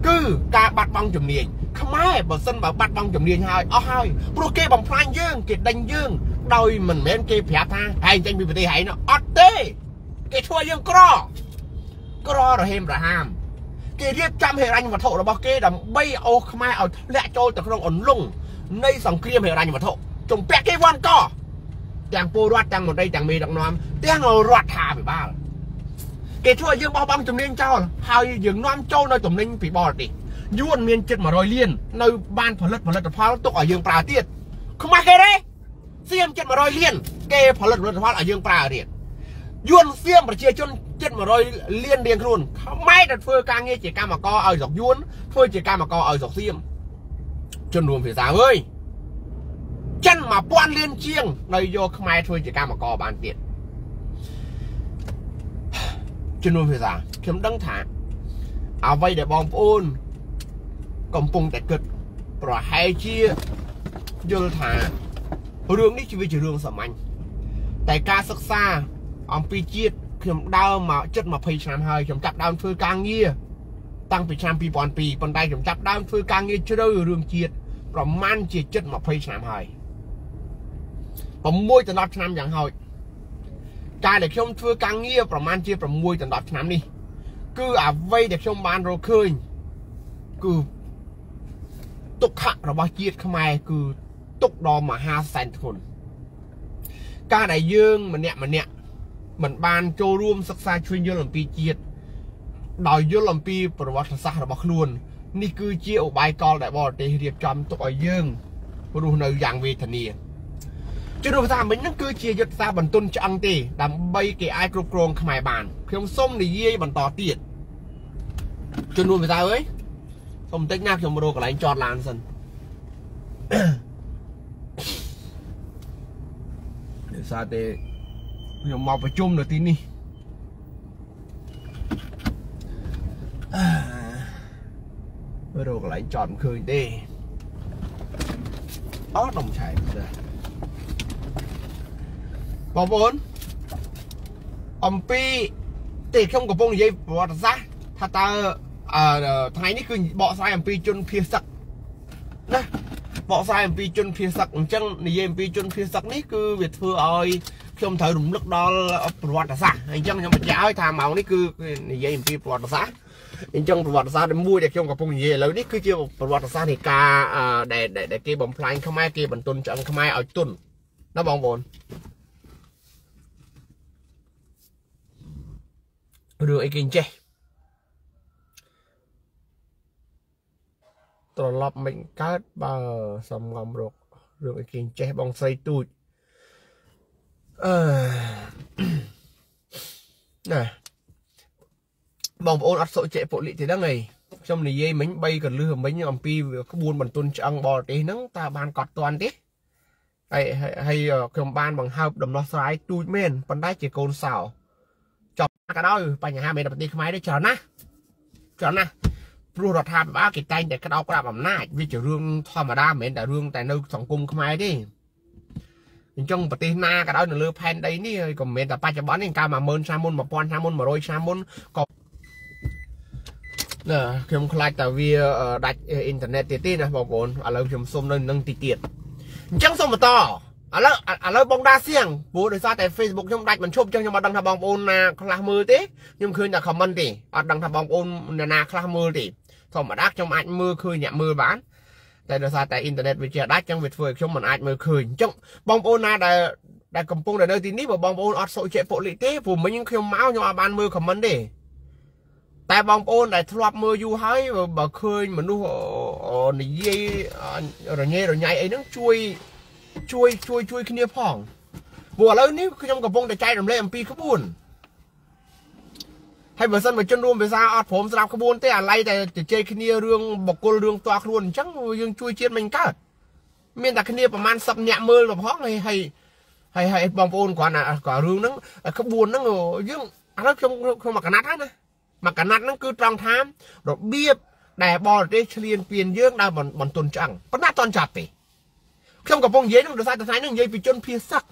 cứ ca bắt băng chùm niên không ai bảo sân bảo bắt băng chùm niên hai pro kê bằng plan dương kê đánh dương đôi mình men kê phép ha hay tranh bị hay nó ọt tê kê thua dương cro rồi hem là ham kê riết trăm hệ anh và thổ là bao kê đầm bay ô không ai ở lẹ trôi từ không ổn lung nay sòng kia hệ anh và thổ trồng pet kê quan co chẳng po rót chẳng một đây chẳng mì đặc nom tiếng ngồi rót thả bị ba kể thua dương bao băng chùm niên trao hai dương nom trâu nơi chùm niên bị bỏ đi yuan miền chết mà rồi liền nơi banផលិតផលตกở dương prà tiệt không ai kê đấy xiêm chết mà rồi liền kêផលិតផលở dương prà tiệt yuan xiêm mà chia chôn chết mà rồi liền điên luôn không ai đặt phơi càng nghe chỉ cam mà co ở dọc yuan phơi chỉ cam mà co ở dọc xiêm chân ruộng phía sau ơi chân mà quan liên chiêng nơi vô không ai thôi chỉ cam mà co bàn tiệt chân ruộng phía sau kiếm đăng thả áo vây để bom ôn còn pung tại cực rồi hai chia vô thả rương đi chỉ vì chỉ rương sầm anh tại ca sắc xa ông pi chiết kiếm đau mà chất mà phê chạm hơi kiếm chặt đau phơi càng nghe tăng bị chạm pi bòn pi bàn tay kiếm chặt đau phơi càng nghe chưa đâu rương chiết rồi man chiết chất mà phê chạm hơiผมมวยตลอดน้ำอย่างหอยการเด็กชมเพื่อการเงียบประมาณเชียร์ประมวยตลอดน้ำนี่คือไว้เด็กชมบ้านเราเคยคือตกขะเราบาเกียรขมายคือตกดอมา500,000 คนการไหนยืงมันเนี่ยเหมือนบ้านโจร่วมศึกษาช่วยยืงลำปีเกียรดอยยืงลำปีประวัติศาสตร์เราบอกล้วนนี่คือเชี่ยวใบกอลแต่บอกเรียบจำตกยืงรู้ในอย่างเวทนีจุดรู้ภาษาmìnhนั่นคือเชียร์ยุทธศาสตร์บรรทุนจังตีดำใบเกยไอกรุกรงขมายบานเพียงส้มในเย่บรรต่อเตียดจุดรู้ภาษาเอ้ยส้มเต็กหน้าชมโรกับไหลจอดลานสันเดี๋ยวซาเต้ยมมาประชุมหน่อยทีนี้โรกับไหลจอดคืนเด้อ๋อต้องใช้เลยบอลบอลอมปีติดkhôngกับพงยี่บอลซะถ้าตาไทยนี่คือเบาะทรายอมปีจนเพียสักนะเบาะทรายอมปีจนเพียสักจังนี่ยี่อมปีจนเพียสักนี่คือเวียดเฟื่ออ้อยชมเธอหนุ่มลึกดอลประวัติศาสตร์จังยังไม่ย้ายทางเมานี่คือนี่ยี่อมปีประวัติศาสตร์จังประวัติศาสตร์มวยเด็กชมกับพงยี่แล้วนี่คือเกี่ยวกับประวัติศาสตร์ในกาได้เกี่ยวกับพลายขมายเกี่ยวกับตุนจังขมายเอาตุนนะบอลบอลเรื่องไอ้กินเจตลอดมันกัดบ่าสมงำรกเรื่องไอ้กินเจบองไซตูดน่ะบองโอนอัดโซเจโปลิที่นั่งไงtrong này dây mình bay cần lừa mình làm pi có buôn bằng tuần chẳng bò tí nắng ta bàn cọt toàn tí hay cầm ban bằng hai đầm nó xoáy tui men phần đáy chỉ côn xào chọn cái đóไปอย่างห้าเมตรปฏิขมายได้จอนนะรู้เราทำบ้ากิจใจแต่กระดาษกระดาษแบบหน้าวิจารณ์เรื่องธรรมดาเหมือนแต่เรื่องแต่ในสังคมขมายดิจังปฏิหน้ากระดาษเรือแผ่นใดนี่ก็เหมือนแต่ปัจจุบันนี่การมาเมินชามุนมาปอนชามุนมาโรยชามุนก็เนี่ยคือมันคล้ายแต่วิดัชอินเทอร์เน็ตตีนะบอกผมอะไรผมส้มนั่งตีดจังส้มมาต่อแล้วบองดาเสียงปูโดยซาแต่ Facebook ช่องดัชมันชอบจังยังมาดังทบองโอนนาคลามือตียังคืนจากคอมเมนต์ตีดังทบองโอนนาคลามือตีสมมาดักtrongอัดมือคืนเนี่ยมือบ้านแต่โดยซาแต่อินเทอร์เน็ตวิจัยดัชจังเวทเฟื่องช่องมันอัดมือคืนจังบองโอนนาได้กำปงได้ทีนี้บอกบองโอนอัดโซเชียลโพลิตีผมมันยังเขียวเมาส์ยังมาบ้านมือคอมเมนต์ตีแต่บางโอนได้ทลับมืออยู่ให้บ่เคยเหมือนดูนี่ยี่อะไรเงี้ยอะไรใหญ่ไอ้นั่งช่วยขึ้นเนี่ยพ่องบัวแล้วนี่คือจำกับพงแต่ใจดำเล่มปีขบุญให้เบอร์สันมาจนรวมไปซาอดผมสลับขบุญแต่อะไรแต่เจขึ้นเนี่ยเรื่องบกกลเรื่องตัวขลุ่นจังยังช่วยเชียร์มันก็เมียนแต่ขึ้นเนี่ยประมาณสับเนี่ยมือหรือพ้องให้บางโอนก่อนก่อนเรื่องนั้นขบุญนั่งยังอะไรชมมากันนัดนะมากันนัดนั่นคือตรองทามดอกเบี้ยแต่บอลได้เฉลี่ยเปลี่ยนเยอะได้บนตุนจังก็น่าตอนจัดติเข้ากับพงเย็นโดยสายแต่ท้ายนั่งเย็นไปจนเพียสัก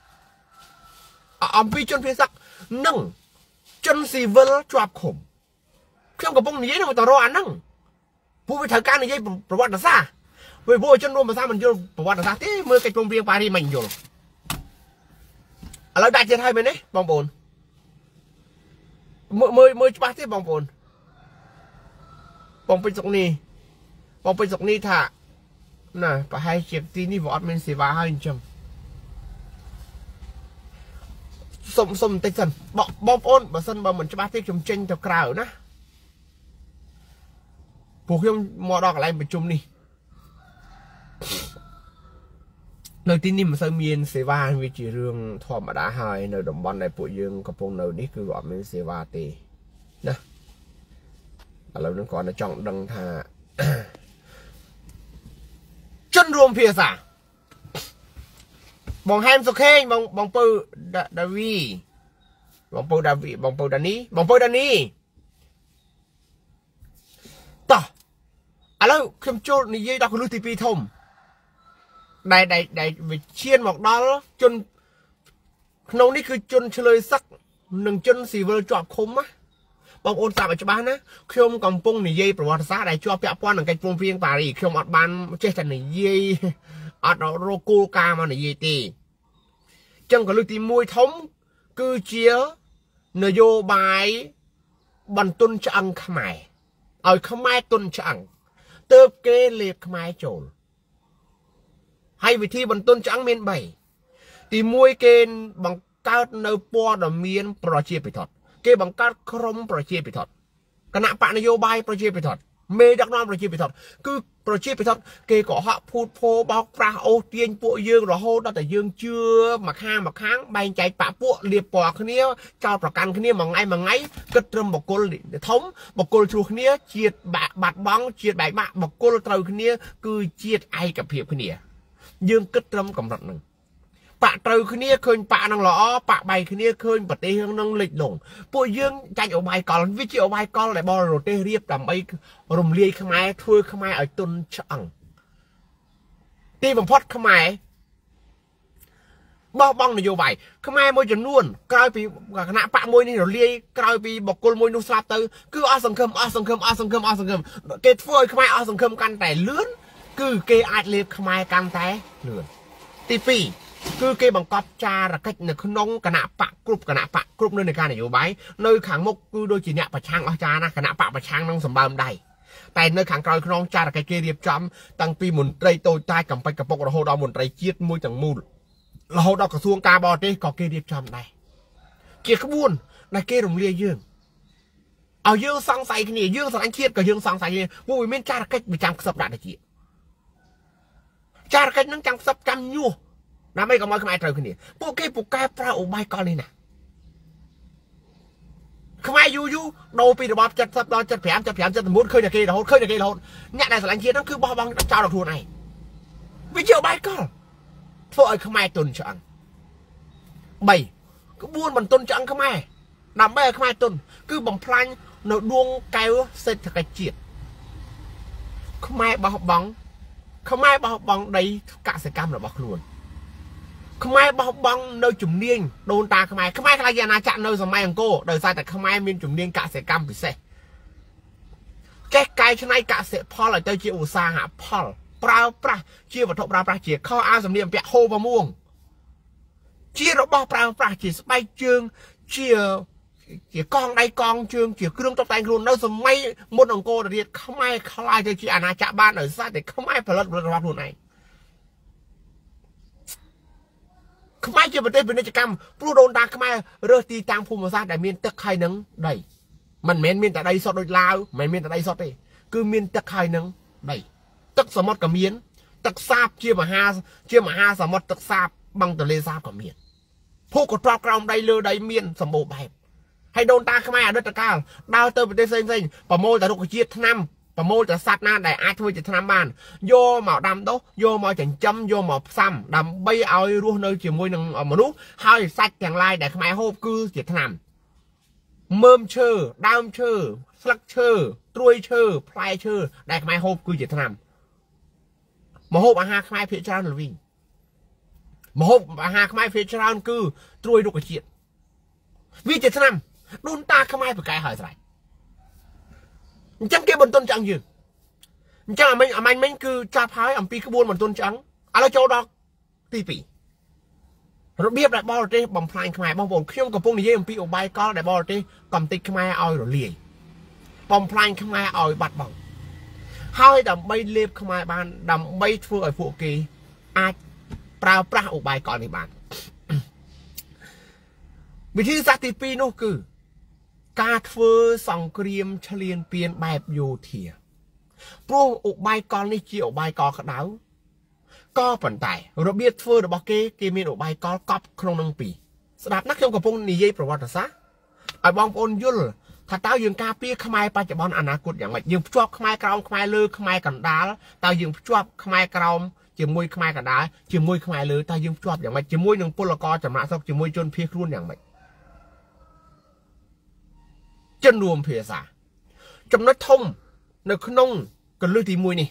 ไปจนเพียสักนั่งจนสีเวลจวบขมเข้ากับพงเย็นมันต่อรอนั่งពួកវាត្រូវការនិយាយប្រវត្តិសាស្ត្រវាពួកជនរួមភាសាមិនយល់ប្រវត្តិសាស្ត្រទេមើលកិច្ចព្រមព្រៀងប៉ារីមិនយល់ឥឡូវដាច់ចិត្តហើយមែនទេបងប្អូនមើលច្បាស់ទេបងប្អូនបងពេជ្រសុកនេះថាណាប្រហែលជាទីនេះវាអត់មានសេវាហើយអញ្ចឹងសុំបន្តិចសិនបងប្អូនបើសិនបើមិនច្បាស់ទេខ្ញុំចេញទៅក្រៅណាពួកខ្ញុំមកដល់កន្លែងប្រជុំនេះនៅទីនេះមិនសូវមានសេវាវាជារឿងធម្មតាហើយនៅតំបន់ដែលពួកយើងកំពុងនៅនេះគឺអត់មានសេវាទេណាឥឡូវនឹងគាត់ចង់ដឹងថាជនរួមភាសាបងហែមសុខេងបងពៅដាវីបងពៅដានីតោះឥឡូវខ្ញុំចូលនិយាយដល់គន្លឹះទី2ធំដែលវិជាមកដល់ជនក្នុងនេះគឺជនឆ្លើយសឹកនិងជនស៊ីវិលជាប់ឃុំណាបងប្អូនតាមឲ្យច្បាស់ណាខ្ញុំកំពុងនិយាយប្រវត្តិសាស្ត្រដែលជាប់ពាក់ព័ន្ធនឹងកិច្ចព្រមព្រៀងប៉ារីខ្ញុំអត់បានចេះតែនិយាយអត់រកគោលការណ៍មកនិយាយទេចឹងកលឹះទី1ធំគឺជានយោបាយបន្ទន់ឆ្អឹងខ្មែរឲ្យខ្មែរទុនឆ្អឹងទើបគេលេបខ្មែរចូលហើយវិធីបន្ទន់ឆ្អឹងមាន3ទី1គេបង្កើតនៅព័ត៌មានប្រជាពិធដ្ឋគេបង្កើតក្រុមប្រជាពិធដ្ឋគណៈបកនយោបាយប្រជាពិធដ្ឋមេដឹកនាំប្រជាពិធដ្ឋគឺប្រជាពិធដ្ឋគេក៏ហាក់ភូតភោបោកប្រាស់អូសទាញពួកយើងរហូតដល់តែយើងជឿមកខាងបែងចែកបកពួកលៀបពណ៌គ្នាចោលប្រកាន់គ្នាមួយថ្ងៃគិតត្រឹមបកគលធំបកគលជ្រោះគ្នាជាតិបាត់បង់ជាតិបែកបាក់បកគលត្រូវគ្នាគឺជាតិឯកភាពគ្នាយើងគិតត្រឹមកម្រិតហ្នឹងបាក់ត្រូវគ្នាឃើញបាក់នឹងល្អបាក់បែកគ្នាឃើញប្រទេសនឹងលិចលង់ពួកយើងចាញ់អបាយកលវាជាអបាយកលដែលបរទេសរៀបដើម្បីរំលាយខ្មែរធ្វើខ្មែរឲ្យទុនឆ្អឹងទីបំផុតខ្មែរបោះបង់នយោបាយខ្មែរមួយចំនួនក្រោយពីគណៈបកមួយនេះរលាយក្រោយពីបកគលមួយនោះស្លាប់ទៅគឺអស់សង្ឃឹមគេធ្វើឲ្យខ្មែរអស់សង្ឃឹមកាន់តែលឿនគឺគេអាចលេបខ្មែរកាន់តែលឿនទី2គឺគេបង្កប់ចារកិច្ចនៅក្នុងគណៈបកគ្រប់នៅការនយោបាយនៅខាងមុខគឺដូចជាអ្នកប្រឆាំងអស់ចាណាគណៈបកប្រឆាំងនឹងសម្បើមដៃតែនៅខាងក្រោយក្នុងចារកិច្ចគេរៀបចំតាំងពីមន្ត្រីតូចតាចកំពេចកំពុករហូតដល់មន្ត្រីជាតិមួយទាំងមូលរហូតដល់ក្រសួងការបរទេសក៏គេរៀបចំដែរជាក្បួនដែលគេរំលាយយើងឲ្យយើងសង្ស័យគ្នាយើងស្រឡាញ់ជាតិក៏យើងសង្ស័យគ្នាពួកវាមានចារកិច្ចប្រចាំខ្សឹបដាក់ទៅជាចារកិច្ចនឹងចាំខ្សឹបចាំញុះដើម្បីកុំឲ្យខ្មែរត្រូវគ្នាពួកគេពូកែប្រើឧបាយកលនេះណាខ្មែរយូដូរពីរបប70ដល់75 79ឃើញតែគេរហូតអ្នកដែលស្រឡាញ់ជាតិហ្នឹងគឺបោះបង់ចោលដល់ខ្លួនឯងវាជាឧបាយកលធ្វើឲ្យខ្មែរទុនឆ្អឹង3ក្បួនបន្ទន់ឆ្អឹងខ្មែរដើម្បីឲ្យខ្មែរទុនគឺបំផ្លាញនៅដួងកែវសេដ្ឋកិច្ចជាតិខ្មែរបោះបង់ដីកសិកម្មរបស់ខ្លួនខ្មែរបោះបង់នៅជំនាញដូនតាខ្មែរខ្លាចជាអាណាចក្រនៅសម័យអង្គរដោយសារតែខ្មែរមានជំនាញកសិកម្មពិសេសចេះកែច្នៃកសិផលឲ្យទៅជាឧស្សាហផលប្រើប្រាស់ជាវត្ថុប្រើប្រាស់ជាខោអាវសម្លៀកបំពាក់ហូបមួងជារបស់ប្រើប្រាស់ជាស្បែកជើងជាកងដៃកងជើងជាគ្រឿងតុបតែងខ្លួននៅសម័យមុនអង្គរទៀតខ្មែរខ្លាចទៅជាអាណាចក្របានដោយសារតែខ្មែរផលិតរបស់ខ្លួនឯងខ្មែរជាប្រទេសពាណិជ្ជកម្មព្រោះដូនតាខ្មែររើសទីតាំងភូមិសាស្ត្រដែលមានទឹកហើយនឹងដីមិនមែនមានតែដីសុទ្ធដូចឡាវមិនមែនមានតែដីសុទ្ធទេគឺមានទឹកហើយនឹងដីទឹកសមុទ្រក៏មានទឹកសាបជាមហាសមុទ្រទឹកសាបបឹងទន្លេសាបក៏មានភូកទ្របក្រោមដីលើដីមានសម្បូរបែបហើយដូនតាខ្មែរអតីតកាលដើរទៅប្រទេសផ្សេងប្រមូលតែរុក្ខជាតិថ្នាំប្រមូលតែសត្វណាដែលអាចធ្វើជាថ្នាំបានយកមកដាំដុះយកមកចិញ្ចឹមយកមកផ្សំដើម្បីឲ្យរស់នៅជាមួយនឹងមនុស្សហើយសាច់ទាំងឡាយដែលខ្មែរហូបគឺជាថ្នាំមើមឈើដើមឈើស្លឹកឈើត្រួយឈើផ្លែឈើដែលខ្មែរហូបគឺជាថ្នាំម្ហូបអាហារខ្មែរភាគច្រើនល្វីងម្ហូបអាហារខ្មែរភាគច្រើនគឺត្រួយរុក្ខជាតិវាជាថ្នាំដូនតាខ្មែរប្រកែហើយស្រេចអញ្ចឹងគេបន្ទន់ចង់យើង chẳng là mình cứ cha phái ẩm pi cái buôn mà tôn trắng lo châu đó tì pì rồi biết đại bò rồi bằng phai khai bằng bồn khiêm cầm bông này ẩm pi ở bay có đại bò rồi cầm tịch khai oi rồi liền bằng phai khai oi bạt bằng hai đầm bay liệp khai ban đầm bay thua ở phụ kỳ ai prao prao ở bay còn này bạnวิธีสักที่ปีนู้คือการเฟื่อสองเกรียมเฉลียนเปลี่ยนแบบโยเทียพวกอุบายกรนี่เกี่ยวอุบายกรขดาวก็ปันไตระเบียบเฟื่อระบอกเกมีอุบายกรก๊อปครองนังปีสำหรับนักเขียนกับพงนิยประวัติศาสตร์ไอ้บองปนยุ่ลถ้าเต้ายืนกาปีขมายปัจจุบันอนาคตอย่างไรยืนชอบขมายกราวขมายเลือขมายกันดาลเต้ายืนชอบขมายกราวจีมวยขมายกันดาจีมวยขมายเลือเต้ายืนชอบอย่างไรจีมวยหนึ่งปุลกรจะมาสักจีมวยจนเพียรรุ่นอย่างไรจนรวมเพียสาจำนวนทมในขนมกันเลือดตีมวยนี่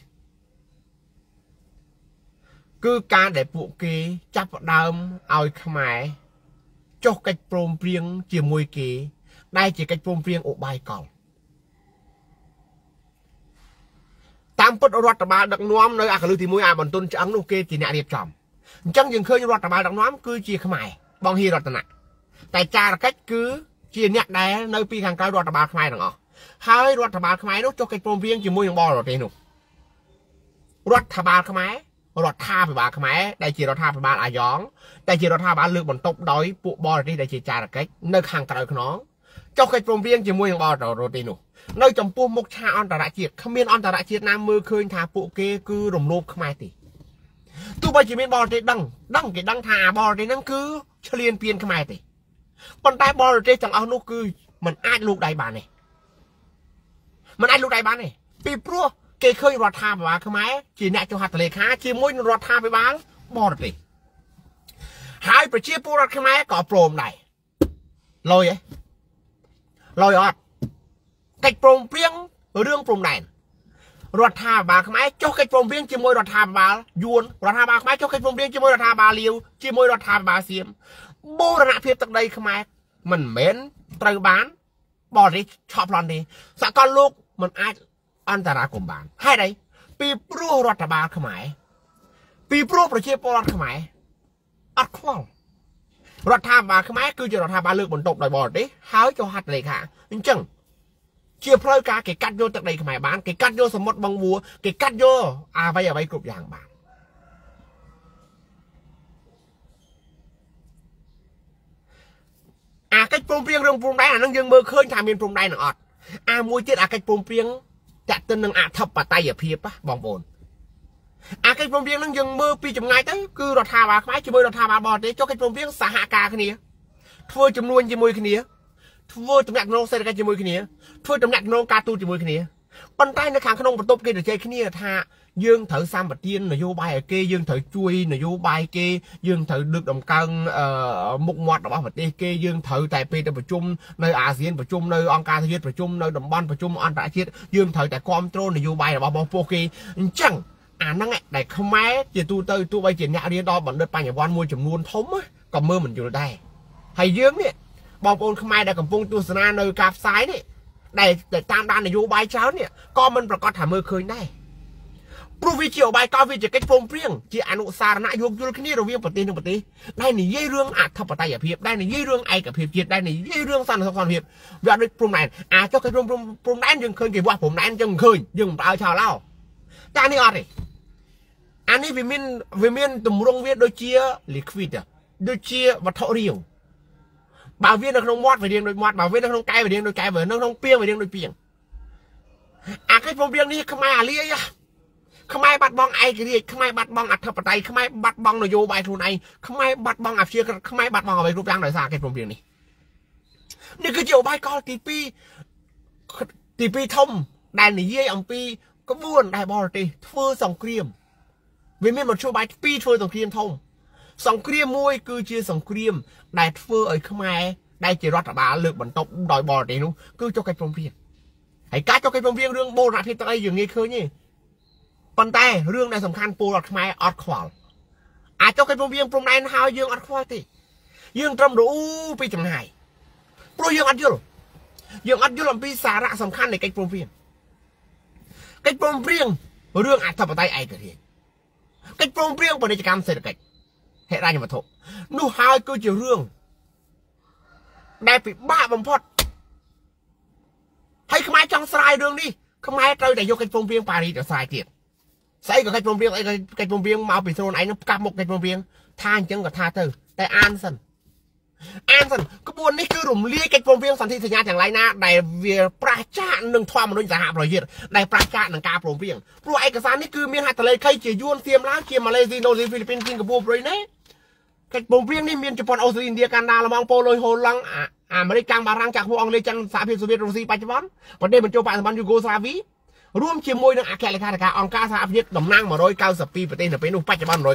คือการได้ปลุกเกจับดามเอาขมายจกกัดโปรมเปรียงเจียมวยเกได้จีกัดโปรมเปรียงอบใบก่อนตามปดรัฐบาลดักน้อมในอาคาลือตีมวยบนต้นจังลูกเกจีเนเรียบจอมจังยังเคยรัฐบาลดักน้อมคือจีขมายบองฮีรัตนะแต่จาระกัดคือจีเนี่ยได้ในปีทางการรัฐบาลขมายหรอให้รัฐบาลขมายนู้จกกัดโปรมเปรียงจีมวยยังบอลหรอเตนุรัฐบาลขมายรถท่าไปบาขมายได้จีรถท่าไปบาอายองได้จีรถท่าบาเลือกบนตบดอยปุบอลที่ได้จีจาระเก็ตในข้างกระไรขน้องเจ้าเคยโปรเบียงจีมวยบอลโรตีนุในจำปูมกชาอันตรายจีขมิ้นอันตรายจีน้ำมือคืนทาปุเกคือรวมรูปขมายตีตัวใบจีมินบอลที่ดังกี่ดังทาบอลที่นั่นคือเฉลียนเปลี่ยนขมายตีปนใต้บอลที่จังเอานุคือมันอาจลูกได้บานเนี่ยมันอาจลูกได้บานเนี่ยปีพรัวเกยเคยรถท่าไปบ้างขมายจีเนี่ยจะหัดทะเลค้าจีมวยรถท่าไปบ้างบอดเลยหายไปเชี่ยปูรถขมายก็โปร่งได้ลอยอดกิจโปร่งเพียงเรื่องโปร่งได้รถท่าบ้างขมายเจ้ากิจโปร่งเพียงจีมวยรถท่าบ้างยวนรถท่าบ้างขมายเจ้ากิจโปร่งเพียงจีมวยรถท่าบ้างเลี้ยวจีมวยรถท่าบ้างเสียมโบราณเพียบตักใดขมายมันเหม็นตรึบ้านบอดเลยชอบร้อนดีสกอลูกมันอาจอันตรายกลุ่มบ้านให้ได้ปีปลัวรัฐบาลขมายปีปลัวประเทศปรัฐขมายอัดคล้องรัฐบาลขมายคือจะรัฐบาลเลือกบนตกโดยบอดดิหายจะหัดเลยค่ะจังเชี่ยวเพลย์กาเกิดกัดโยจากใดขมายบ้านเกิดกัดโยสมมติบางวัวเกิดกัดโยอาไปอย่าไปกลุ่มอย่างบ้านกิจโปร่งเปรียงเรื่องโปร่งได้นั่งยังมือเคยทำเป็นโปร่งได้หนึ่งอดมวยเจ็ดกิจโปร่งเปรียงจัดตัวหนึ่งทับปะไตอย่าเพียบปะบองโบนกิจโปร่งเปรียงนั่งยังมือปีจำไงตั้งคือรัฐบาลขมายจมวยรัฐบาลบอดเนี่ยเจ้ากิจโปร่งเปรียงสหการขณีทั่วจำนวนจมวยขณีทั่วตำแหน่งโนเซนกันจมวยขณีทั่วตำแหน่งโนกาตูจมวยขณีปันใต้ในขางขนมประตูเกยเดใจขณีท่ายื่นเถอซ้ำปะเตียนนโยบายเกยยื่นเถอจุยนโยบายเกยยื่นเถอดึกดำกังมุกมอดดอกปะเตียเกยยื่นเถอแต่ปีแต่ประชุมในอาเซียนประชุมในองค์การทหารประชุมในดำบอลประชุมอันตรายเชียยื่นเถอแต่ความโตนโยบายดอกบอลโปเกจังนั่งไงแต่ขมายจะตัวใบเจียนเนี่ยเรียนดอบันเดินไปอย่างวันมวยจำนวนทมก็เมื่อมันอยู่ได้ให้ยื่นเนี่ยบอลโอนขมายได้กับพงตัวสนาในกาบซ้ายเนี่ยได้ตามด้านนโยบายเช้าเนี่ยก็มันประกอบถามมือเคยได้ปรูวิจิโอบายกอวิจิกิจโปร่งเปรียงจีอนุสารณยุกยุลคณีเราเวียงปฏิหนึ่งปฏิได้ในยี่เรื่องอัฐปไตยเพียบได้ในยี่เรื่องไอกับเพียบเจียได้ในยี่เรื่องสั้นสักคนเพียบเวลาด้วยปรุงไหนเจ้าเคยปรุงไหนยังเคยเก็บว่าผมไหนยังเคยยังเอาชาวเล่าจานนี้อะไรอันนี้วิมินตุ่มรงเวียดโดยเชี่ยลิควิดโดยเชี่ยวัตถุเรียวบ่าวเวียดนักน้องมอดไปเรียงโดยมอดบ่าวเวียดนักน้องไก่ไปเรียงโดยไก่บ่าวนักน้องเปียงไปเรียงโดยเปียงกิจโปร่งเปรียงนี่ขมายอะไรอะขมายบัดบองไอ้กรีขมายบัดบองอัฐปไตยขมายบัดบองนโยบายทุนไอขมายบัดบองอับเชียขมายบัดบองเอาไปรูปร่างหน่อยสากิจโปร่งเปรียงนี่คือโยบายกอตีปีทมได้หนีเยี่ยมปีก็บ้วนได้บอลตีเฟื่อสองเกรียมวิมินมันช่วยใบปีเฟื่อสองเกรียมทมสองเกรียมมวยคือเชียสองเกรียมได้เฟื่อไอ้ขมายได้เจรัตบาเลือกบรรทบดอยบอลตีนู้คือเจ้ากิจโปร่งเปรียงไอ้การเจ้ากิจโปร่งเปรียงเรื่องโบราณที่ตะไลอย่างนี้คือนี่ปันแต่เรื่องในสำคัญปูรัดขมายอดขวานเจ้ากิจโปร่งเปรียงโปร่งได้หาวยื่อดขวานตียื่ตรมรู้ปีจำหายโปรยื่อัดยุลำปีสาระสำคัญในกิจโปร่งเปรียงกิจโปร่งเปรียงរឿងអធិបតេយ្យឯករាជ្យកិច្ចព្រមព្រៀងពាណិជ្ជកម្មសេដ្ឋកិច្ចហិរញ្ញវត្ថុនោះហើយគឺជារឿងដែលពិបាកបំផុតហើយខ្មែរចង់ស្រាយរឿងនេះខ្មែរត្រូវតែយកកិច្ចព្រមព្រៀងប៉ារីសទៅស្រាយទៀតស្អីក៏កិច្ចព្រមព្រៀងអីក៏កិច្ចព្រមព្រៀងមកពីខ្លួនឯងនឹងផ្កាប់មុខកិច្ចព្រមព្រៀងថាអញ្ចឹងក៏ថាទៅតែអានសិនក្បួននេះគឺរំលាយកិច្ចព្រមព្រៀងសន្ធិសញ្ញាទាំងឡាយណាដែលវាប្រឆាចនឹងធម្មនុញ្ញសហប្រជាជាតិដែលប្រឆាចនឹងការព្រមព្រៀងព្រោះឯកសារនេះគឺមានហត្ថលេខីជាយួនសៀមឡាវជាម៉ាឡេស៊ីណូស៊ីហ្វីលីពីនសិង្ហបុរីប្រ៊ុយណេកិច្ចព្រមព្រៀងនេះមានជប៉ុនអូស្ត្រាលីឥណ្ឌាកាណាដាឡឺម៉ង់ប៉ូឡូញហូឡង់អាមេរិកកាំងបារាំងចាក់ហួរអង់គ្លេសចិនសហភាពសូវៀតរុស្ស៊ីបច្ចុប្បន្នប្រទេសបញ្ចូលបច្ចុប្បន្នយូហ្គោស្លាវីរួមជាមួយនឹងអគ្គលេខាធិការអង្គការសហប្រជាជាតិតំណាង192ប្រទេសនៅពេលនោះបច្ចុប្បន្ន193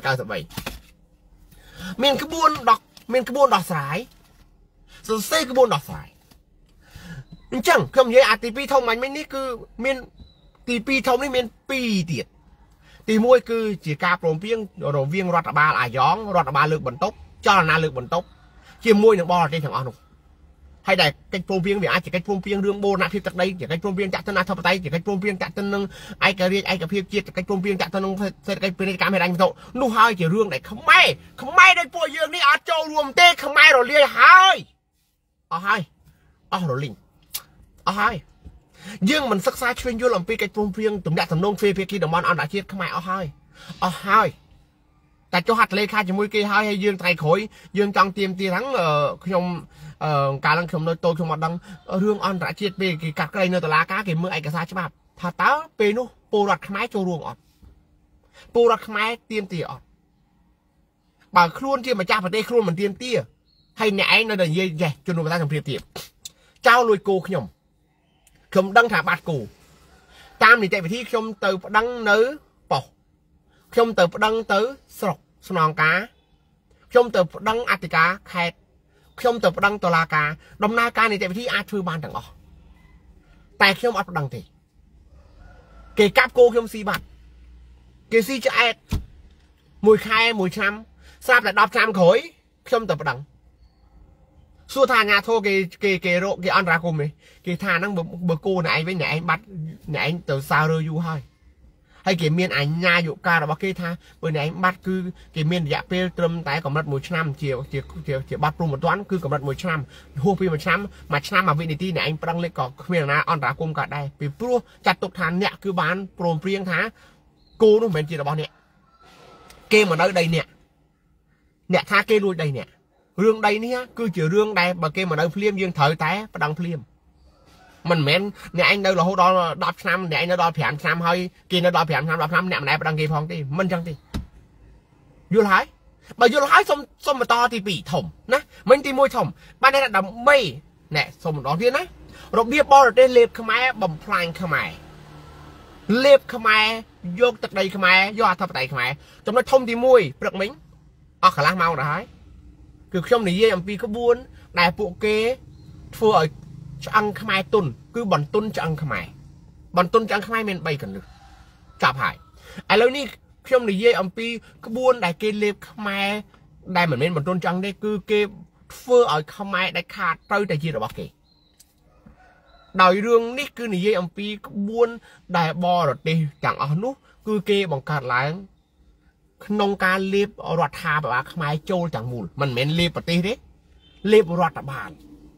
មានក្បួនដោះស្រាយសរសេរក្បួនដោះស្រាយអញ្ចឹងខ្ញុំនិយាយអាទី2ធំមិញនេះគឺមានទី2ធំនេះមាន2ទៀតទី1គឺជាការព្រមព្រៀងរវាងរដ្ឋបាលអាយ៉ងរដ្ឋបាលលើកបន្ទប់ចលនាលើកបន្ទប់ជាមួយនឹងបរទេសទាំងអស់នោះហើយដែលកិច្ចព្រមព្រៀងវាអាចជាកិច្ចព្រមព្រៀងរឿងបូរណភាពទឹកដីជាកិច្ចព្រមព្រៀងចាក់ទៅអធិបតេយ្យជាកិច្ចព្រមព្រៀងចាក់ទៅនឹងឯករាជ្យឯកភាពជាតិកិច្ចព្រមព្រៀងចាក់ទៅនឹងសេដ្ឋកិច្ចពាណិជ្ជកម្មហិរញ្ញវត្ថុនោះហើយជារឿងដែលខ្មែរដោយពួកយើងនេះអត់ចូលរួមទេខ្មែររលាយហើយអស់រលីងអស់ហើយយើងមិនសិក្សាឈ្វេងយល់អំពីកិច្ចព្រមព្រៀងទំនាក់ទំនងទ្វេភាគីតំបន់អន្តរជាតិខ្មែរអស់ហើយតែចុះហត្ថលេខាជាមួយគេហើយយើងថ្ងៃក្រោយយើងចង់ទៀមទាហ្នឹងខ្ញុំកាលឡើងខ្ញុំនៅតូចខ្ញុំអត់ដឹងរឿងអន្តរជាតិពេលគេកាត់ក្តីនៅតុលាការគេមើលឯកសារច្បាប់ថាតើពេលនោះពលរដ្ឋខ្មែរចូលរួមអត់ពលរដ្ឋខ្មែរទៀមទាអត់បើខ្លួនជាម្ចាស់ប្រទេសខ្លួនមិនទៀមទាហើយអ្នកឯងនៅតែនិយាយចេះជំនុំតាសម្ភារទៀតចោលលួយគោខ្ញុំដឹងថាបាត់គោតាមនីតិវិធីខ្ញុំទៅប្តឹងនៅប៉ុស្តិ៍ខ្ញុំទៅប្តឹងទៅស្រុកស្នងការខ្ញុំទៅប្តឹងអធិការខេត្តខ្ញុំទៅប្តឹងតុលាការដំណើរការនីតិវិធីអាចធ្វើបានទាំងអស់តែខ្ញុំអត់ប្តឹងទេគេកាប់គោខ្ញុំស៊ីបាត់គេស៊ីឆ្អែត1ខែ1ឆ្នាំស្រាប់តែ10ឆ្នាំក្រោយខ្ញុំទៅប្តឹងសួរថាអាញាធរគេរកគេអន្តរាគមន៍គេថាហ្នឹងបើគោអ្នកឯងវិញអ្នកឯងបាត់អ្នកឯងទៅសើរើយូរហើយគេមានអាជ្ញាយុការបស់គេថាបើអ្នកឯងបាត់គឺគេមានរយៈពេលត្រឹមតែកម្រិត1ឆ្នាំជាបាត់ព្រំមិនទាន់គឺកម្រិត1ឆ្នាំហួសពី1ឆ្នាំមួយវិនាទីអ្នកឯងប្រឹងលេខក៏គ្មានណាអន្តរាគមន៍ក៏ដែរពីព្រោះចាត់ទុកថាអ្នកគឺបានព្រមព្រៀងថាគោនោះមិនមែនជារបស់អ្នកគេមកនៅដីអ្នកថាគេលួចដីអ្នករឿងដីនេះគឺជារឿងដែលបើគេមកនៅភ្លាមយើងត្រូវតែប្តឹងភ្លាមមិនមែនអ្នកឯងនៅរហូតដល់10ឆ្នាំអ្នកឯងនៅដល់5ឆ្នាំហើយគេនៅដល់5ឆ្នាំ10ឆ្នាំអ្នកមិនដែលប្តឹងគេផងទេមិនចឹងទេយល់ហើយបើយល់ហើយសុំបន្តទី2ធំណាមិញទី1ធំបានតែដើម្បីណែសុំម្ដងទៀតណារបៀបបរទេសលេបខ្មែរបំផ្លាញខ្មែរលេបខ្មែរយកទឹកដីខ្មែរយកអធិបតេយ្យខ្មែរចំណុចធំទី1ព្រឹកមិញអស់កន្លះម៉ោងទៅហើយគឺខ្ញុំនិយាយអំពីក្បួនដែលពួកគេធ្វើឲ្យឆ្អឹងខ្មែរទុនគឺបន្ទុនឆ្អឹងខ្មែរមាន3កន្លឹះចាប់ហើយឥឡូវនេះខ្ញុំនិយាយអំពីក្បួនដែលគេលេបខ្មែរដែលមិនមែនបន្ទុនឆ្អឹងទេគឺគេធ្វើឲ្យខ្មែរដែលខាតត្រូវតែជារបស់គេដោយរឿងនេះគឺនិយាយអំពីក្បួនដែលបរទេសទាំងអស់នោះគឺគេបង្កើតឡើងក្នុងការលេបរដ្ឋាភិបាលខ្មែរចូលទាំងមូលមិនមែនលេបប្រទេសទេលេបរដ្ឋបាល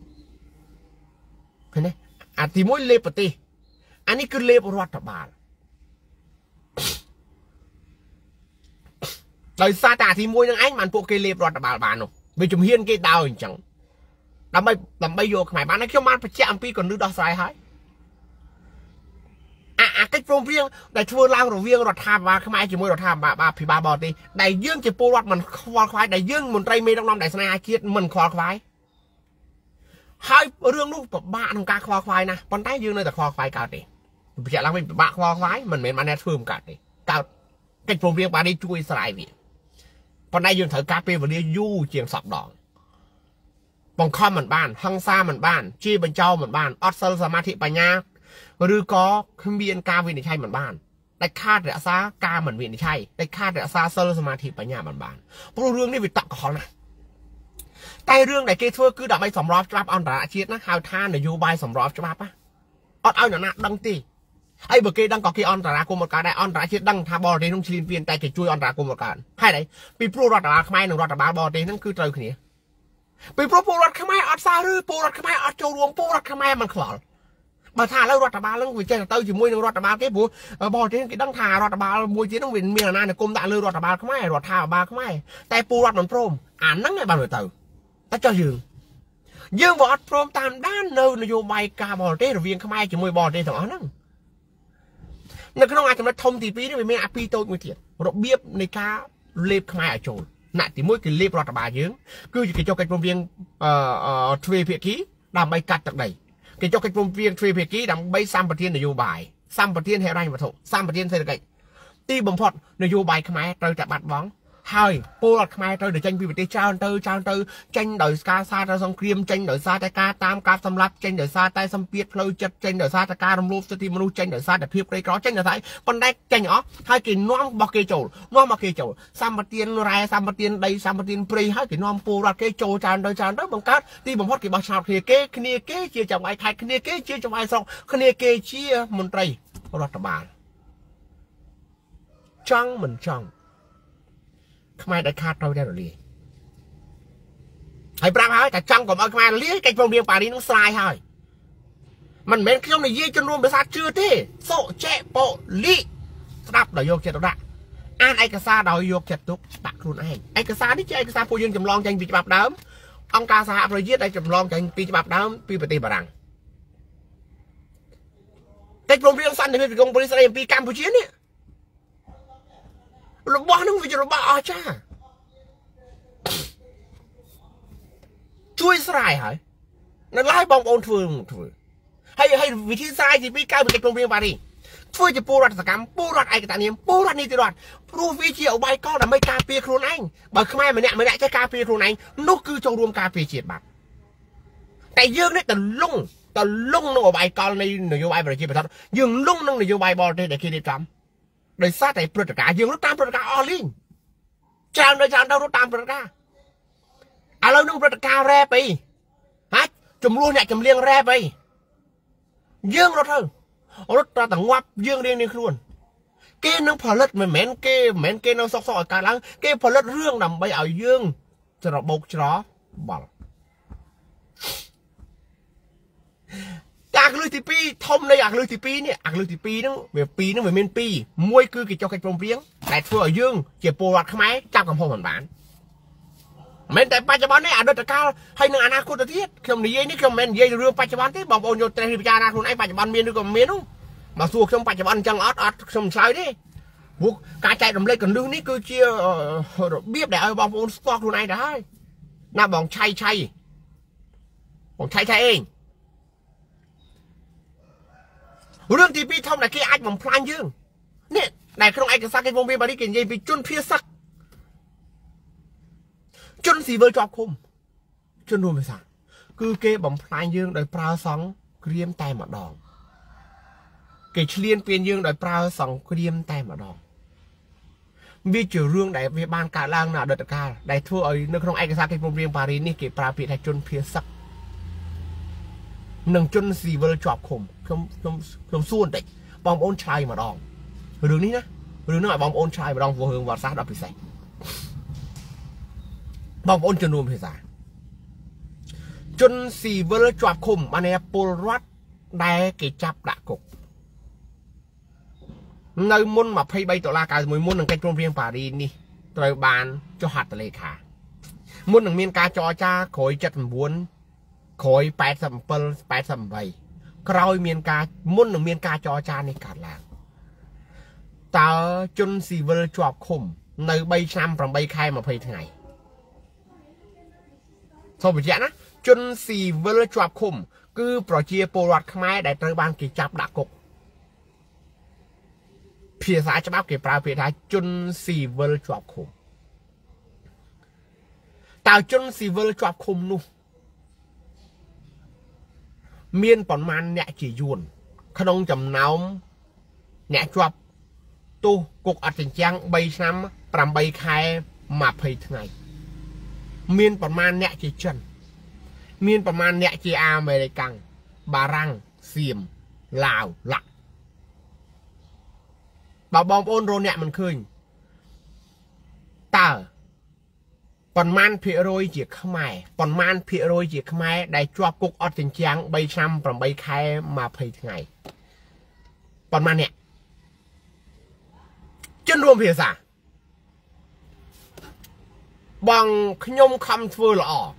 ឃើញទេអាទី1លេបប្រទេសអានេះគឺលេបរដ្ឋបាលដោយសារតែអាទី1នឹងឯងបានពួកគេលេបរដ្ឋបាលបាននោះវាជំហានគេដើរអញ្ចឹងដើម្បីយកខ្មែរបានហើយខ្ញុំបានបញ្ជាក់អំពីកលឹះដោះស្រាយហើយអាកិច្ចព្រមព្រៀងដែលធ្វើឡើងរវាងរដ្ឋាភិបាលខ្មែរជាមួយរដ្ឋាភិបាលបរទេសដែលយើងជាពលរដ្ឋមិនខ្វល់ខ្វាយដែលយើងមន្ត្រីមេដឹកនាំដែលស្នេហាជាតិមិនខ្វល់ខ្វាយហើយរឿងនោះពិបាកក្នុងការខ្វល់ខ្វាយណាស់ប៉ុន្តែយើងនៅតែខ្វល់ខ្វាយកើតទេបញ្ជាក់ឡើងវិញពិបាកខ្វល់ខ្វាយមិនមែនបានអ្នកធ្វើមិនកើតទេកើតកិច្ចព្រមព្រៀងបាននេះជួយស្រាយវាប៉ុន្តែយើងត្រូវការពេលវេលាយូរជាង10ដងបង្ខំមិនបានហិង្សាមិនបានជាបញ្ចោមិនបានអត់សិលសមាធិបញ្ញាឬក៏គ្មានការវិនិច្ឆ័យមិនបានតែខាតរក្សាការមិនវិនិច្ឆ័យតែខាតរក្សាសិលសមាធិបញ្ញាមិនបានព្រោះរឿងនេះវាតក់កុហកណាស់តែរឿងដែលគេធ្វើគឺដើម្បីសម្របច្បាប់អន្តរជាតិណាហៅថានយោបាយសម្របច្បាប់ណាអត់ឲ្យអ្នកណាដឹងទេ ai bờ kia đang có kia on tả cùng một cái đại on tả chết đăng thà bò trên nông chim viên tay cái chui on tả cùng một cái hay đấy bị pro rọt tả khai nông rọt tả bò trênนั่นคือtrời kia bị pro rọt khaiอดซาหรือpro rọt khaiอดโจรวมpro rọt khaiมันขลอbà thà lâu rọt tả lưng vì chơi tao chỉ mua nông rọt tả cái bùa bò trên cái đăng thà rọt tả mua chỉ nông viện miền Nam này cùng tại lư rọt tả khai rọt thà bà khai tay pro rọtมันโปรมนั่งไงbà nội tử ta cho dừng dương võโปรมตามด้านnơiนโยบายกาบอเต้ระเวียงkhai chỉ mua bò trên thằngนั่งในขณะนั้นจะมาทมตีปีนี่เป็นอาปีโตมือเถียนระเบียบในการเล็บขมายโจรหน้าตีมวยคือเล็บรอตบาเยอะคือจะเกี่ยวกับโรงเรียนทวีเพียกี้ดำใบกัดจากไหนเกี่ยวกับโรงเรียนทวีเพียกี้ดำใบซ้ำประเทศนโยบายซ้ำประเทศให้ไรมาถูกซ้ำประเทศเศรษฐกิจตีบ่มพอดนโยบายขมายเราจะบัดบ้องhaiปูรัดขมายเราเดี๋ยวจังปีปฏิเจ้าเตอจังโดยการซาตาสงครามจังโดยซาตาการตามการสำรับจังโดยซาตาสัมเปียเพลย์จัดจังโดยซาตาการรำลูสติมนุจังโดยซาตาเพียบไรกรอจังโดยไทยคนได้จังอ๋อให้กินน้องบอกเกโจน้องบอกเกโจสามปฏินไรสามปฏินใดสามปฏินปรีให้กินน้องปูรัดเกโจจานโดยบังคับที่บ่มพอดกี่บาชาวเกคเนียเกเชี่ยจังไอไทยคเนียเกเชี่ยจังไอซองคเนียเกเชี่ยมนตรีรัฐบาลจังเหมือนจังขมายได้คาดเราได้หรือลี่ไอ้ปลาหายแต่จังกับเอาขมายเลี้ยงไก่โรงเรียนป่านี้น้องสายหายมันเหม็นขี้น้องในยี่จนรวมเป็นซาชื่อที่โซเจโปลิสลับเราโยกเจ็ดตัวละอ่านไอ้กระซาเราโยกเจ็ดตุ๊กตักครูนไอ้กระซาที่เจไอ้กระซาพูยังจำลองจังปีฉบับเดิมองค์การสหประชาชาติได้จำลองจังปีฉบับเดิมปีปฏิบัติไก่โรงเรียนสั้นในปีกองบริษัทปีกัมพูชีเนี่ยระบาดนึงวิจารณ์บ้าอาจ้าช่วยสลายหายนั่นไล่บอมโอนถือให้วิธีสลายที่พี่ก้าวเป็นโรงเรียนบารีช่วยจะปูรัฐกรรมปูรัฐไอ้กระตานีปูรัฐนิติรัฐปูวิธีเอาใบก้อนแต่ไม่กาเปียครูนายบอกขมายมันเนี่ยจะกาเปียครูนายนุกคือจงรวมกาเปียเฉียดบัตรแต่ยื่นนี่แต่ลุ่งนึกเอาใบก้อนในนโยบายบริษัทประทับยื่นลุ่งนึกนโยบายบอลได้คิดได้จำโดยซาแต่ปฏิกายังรถตามปฏิกาออลิงจานโดยจานเรารถตามปฏิกาเรานึ่งปฏิกาแร่ไปฮะจุ่มรูเนี่ยจุ่มเลี้ยงแร่ไปยื่งรถเถอะรถตาต่างวับยื่งเรียงในครัวเกนึงพอเลิศเหม็นเกนึงซอกการล้างเกพอเลิศเรื่องนำไปเอายื่งจะระบบจะบอลอยากลือที่ปีทมเลยอยากลือที่ปีเนี่ยอยากลือที่ปีนึงแบบปีนึงแบบเมนปีมวยคือกิจการโรงเรียนแต่เพื่อยื่งเจ็บปวดขมายจับกับพ่อเหมือนบ้านเมนแต่ปัจจุบันนี่อาจจะก้าวให้หนึ่งอนาคตที่ขมนี้นี่ขมเมนเยี่ยเรื่องปัจจุบันที่บอกโอนโยนแต่พิจารณาคุณไอ้ปัจจุบันเมียนด้วยกับเมียนู้มาสู้ขมปัจจุบันจังอดขมสายดิบุกการใจดำเนินกันเรื่องนี้คือเชี่ยเบี้ยแต่บอกโอนสปอร์ตคุณไอ้ได้น่าบอกชัยเองเรื่องที่พี่ทำไหนแค่อาจผมพลานยื่งเนี่ยไหนขนมไอ้กระซักไอ้วงเวียนบาริกินยัยไปจุนเพียซักจุนสีเบอร์จอบคมจุนรวมไปสั่งคือเกบ่มพลานยื่งโดยปลาสองเกรียมแต่หมดดองเกเฉลี่ยเปลี่ยนยื่งโดยปลาสองเกรียมแต่หมดดองวิจิเรื่องไหนวิบานการล่างหนาเดือดกาได้ทั่วไอ้ในขนมไอ้กระซักไอ้วงเวียนบารินี่เกปลาเปียให้จุนเพียซักหนึ่งจนสี่เวลจอบคมส่วนเด็กบอมโอนชายมาดองเรื่องนี้นะเรื่องนี้หมายบอมโอนชายมาดองวัวเฮืองวัดซาดับพิเศษบอมโอนจนรวมพิเศษจนสี่เวลจอบคมมาในปูรัดได้เกิดจับดักกในมุนมาพายใบตัวลากาสมวยมุนหนึ่งแกโรงเรียนป่าดีนี่ตรบานจะหัดทะเลขามุนหนึ่งเมียนกาจอจ้าขอยจัดบุญคอย8 ใบคราวเมียนกามุ่นหนึ่งเมียนกาจอจานในการล้างตาจนสีเวลจอบคมในใบช้ำประใบไข่มาเพย์ไงสมบูรณ์นะจนสีเวลจอบคมคือปล่อยเชียโปรวัดขมายได้ตระบานกิจับดักกบเพียสายจะบ้าเก็บปลาเพียท้ายจนสีเวลจอบคมตาจนสีเวลจอบคมนู่เมียนปอนมันเนี่ยจียุนขนมจำน้ำเนี่ยจวบตู้กุกอัดสินจังใบช้ำปรำใบไข่มาเพย์ไงเมียนปอนมันเนี่ยจีจันเมียนปอนมันเนี่ยจีอเมริกันบารังเซียมลาวหลัก bà bom ôn rô nhẹ mình khơi tờ còn man phía rồi chỉ không ai còn man phía rồi chỉ không ai đại cho cục ở tình trạng bay trăm và bay khai mà phải ngày còn man nè chân luôn phía xa bằng nhôm khăm thưa lọ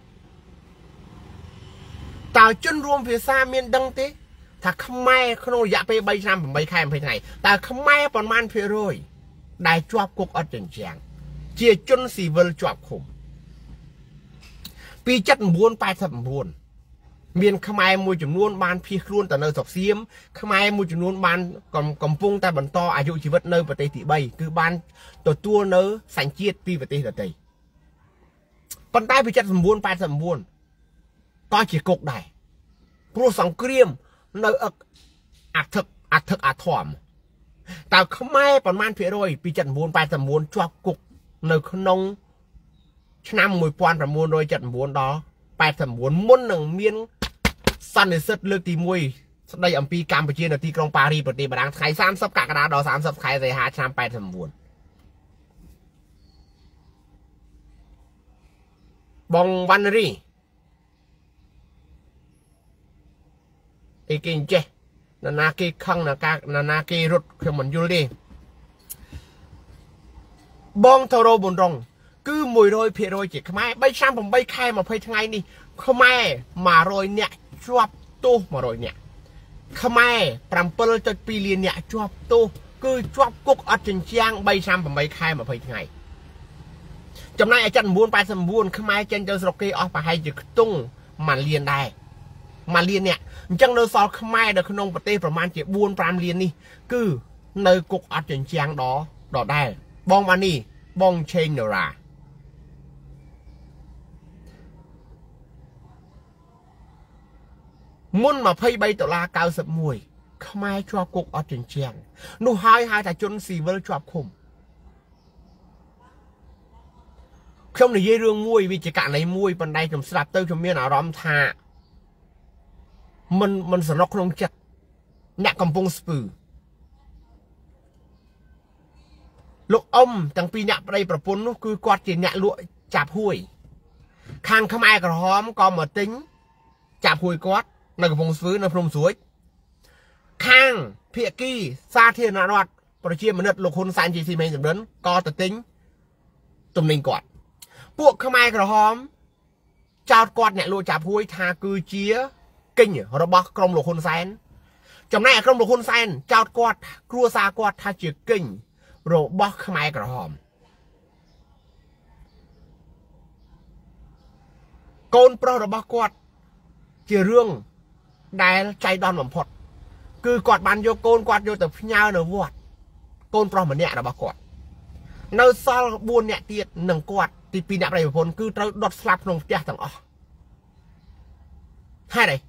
tao chân luôn phía xa miền đông thếถ้าขมายขนมยาไปใบซ้ำผมใบแค่ไปไงแต่ขมายประมาณเพื่อรวยได้จวบกุกอัดจังจังเจียจนสีเวลจวบคุมปีจัดบุญไปสับบุญเมียนขมายมวยจำนวนบานพี่ครูนแต่เนยสอบเสียมขมายมวยจำนวนบานกำปุงแต่บรรทออายุชีวิตเนยปฏิทิใบคือบานตัวเนยสังเกตปีปฏิทินปันใต้ปีจัดสมบูรณ์ไปสมบูรณ์ก็เจียกุกได้โปรสังเกรียมเนื้ออัดถอมแต่เขาไม่ประมาณเพียร้อยปีจันบูนไปสมบูรณ์จวบกุกเนื้อขนมชนะมวยปอนประมูลโดยจันบูนดอไปสมบูรณ์มุ่นหนึ่งเมียนสันนิษฐานเลือกตีมวยได้อัมพีการประเทศในที่กรุงปารีสปฏิบัติไทย30กรกฎาคม30ไทยใส่หาชนะไปสมบูรณ์บองวันรีไอ้กินเจนาเกขังนาเกรถคือมันอยู่ดีบองทโรบุญรงคือมวยโรยเพียโรยจิขมายใบช้ำผมใบไข่มาเพยทั้งไงนี่ขมายมาโรยเนี่ยจวบตู้มาโรยเนี่ยขมายปรำเปิลจดปีเรียนเนี่ยจวบตู้คือจวบกุกอัดจริงจังใบช้ำผมใบไข่มาเพยทั้งไงจำนายอาจารย์บุญไปสมบูรณ์ขมายเจนเจอสโลกีออกไปให้จิตุ้งมันเรียนได้มาเรียนเนี่ยจังเนอซอลขมายเด็กขนมปฏิประมาณเจ็บบุญปรามเรียนนี่คือเนยกุกอัดจริงจังดอได้บองวันนี้บองเชนเนรามุ่นมาเพย์ใบตุลาเก้าสิบมวยขมายชอบกุกอัดจริงจังนู่หายแต่จนสีเวลชอบคุมช่วงนี้เรื่องมวยวิจิกะในมวยปันไดจมสลับเต้าจมเมียนอารมณ์ท่ามันสนอกลงจัดหนักกำปงสปือลูกอมตั้งปีหนักไปประปุ่นคือกอดจีหนักลวจับห้วยข้างขมายกระหอมก็มาติ้งจับห้วยกอดในกำปงสปือในพรมสวยข้างเพียกี้ซาเทียนวัดประเชียมนุษย์ลูกคนสันจีซีเมนสำเร็จก็ตัดติ้งตุ่มนิงกอดพวกขมายกระหอมเจ้ากอดเนี่ยลวจับห้วยทาคือเจียkinh rồi bác công lục hôn sen trong này công lục hôn sen chào quạt cua xa quạt tha chữ kinh rồi bác khai cả hòm con pro rồi bác quạt chỉ riêng đại chạy đòn bẩm phật cứ quạt bàn vô con quạt vô tập nhau nữa vọt con pro mà nhẹ là bác quạt nơi sao buồn nhẹ tiệt nâng quạt thì pin nhẹ này phun cứ đọt slap nông kia thằng hai này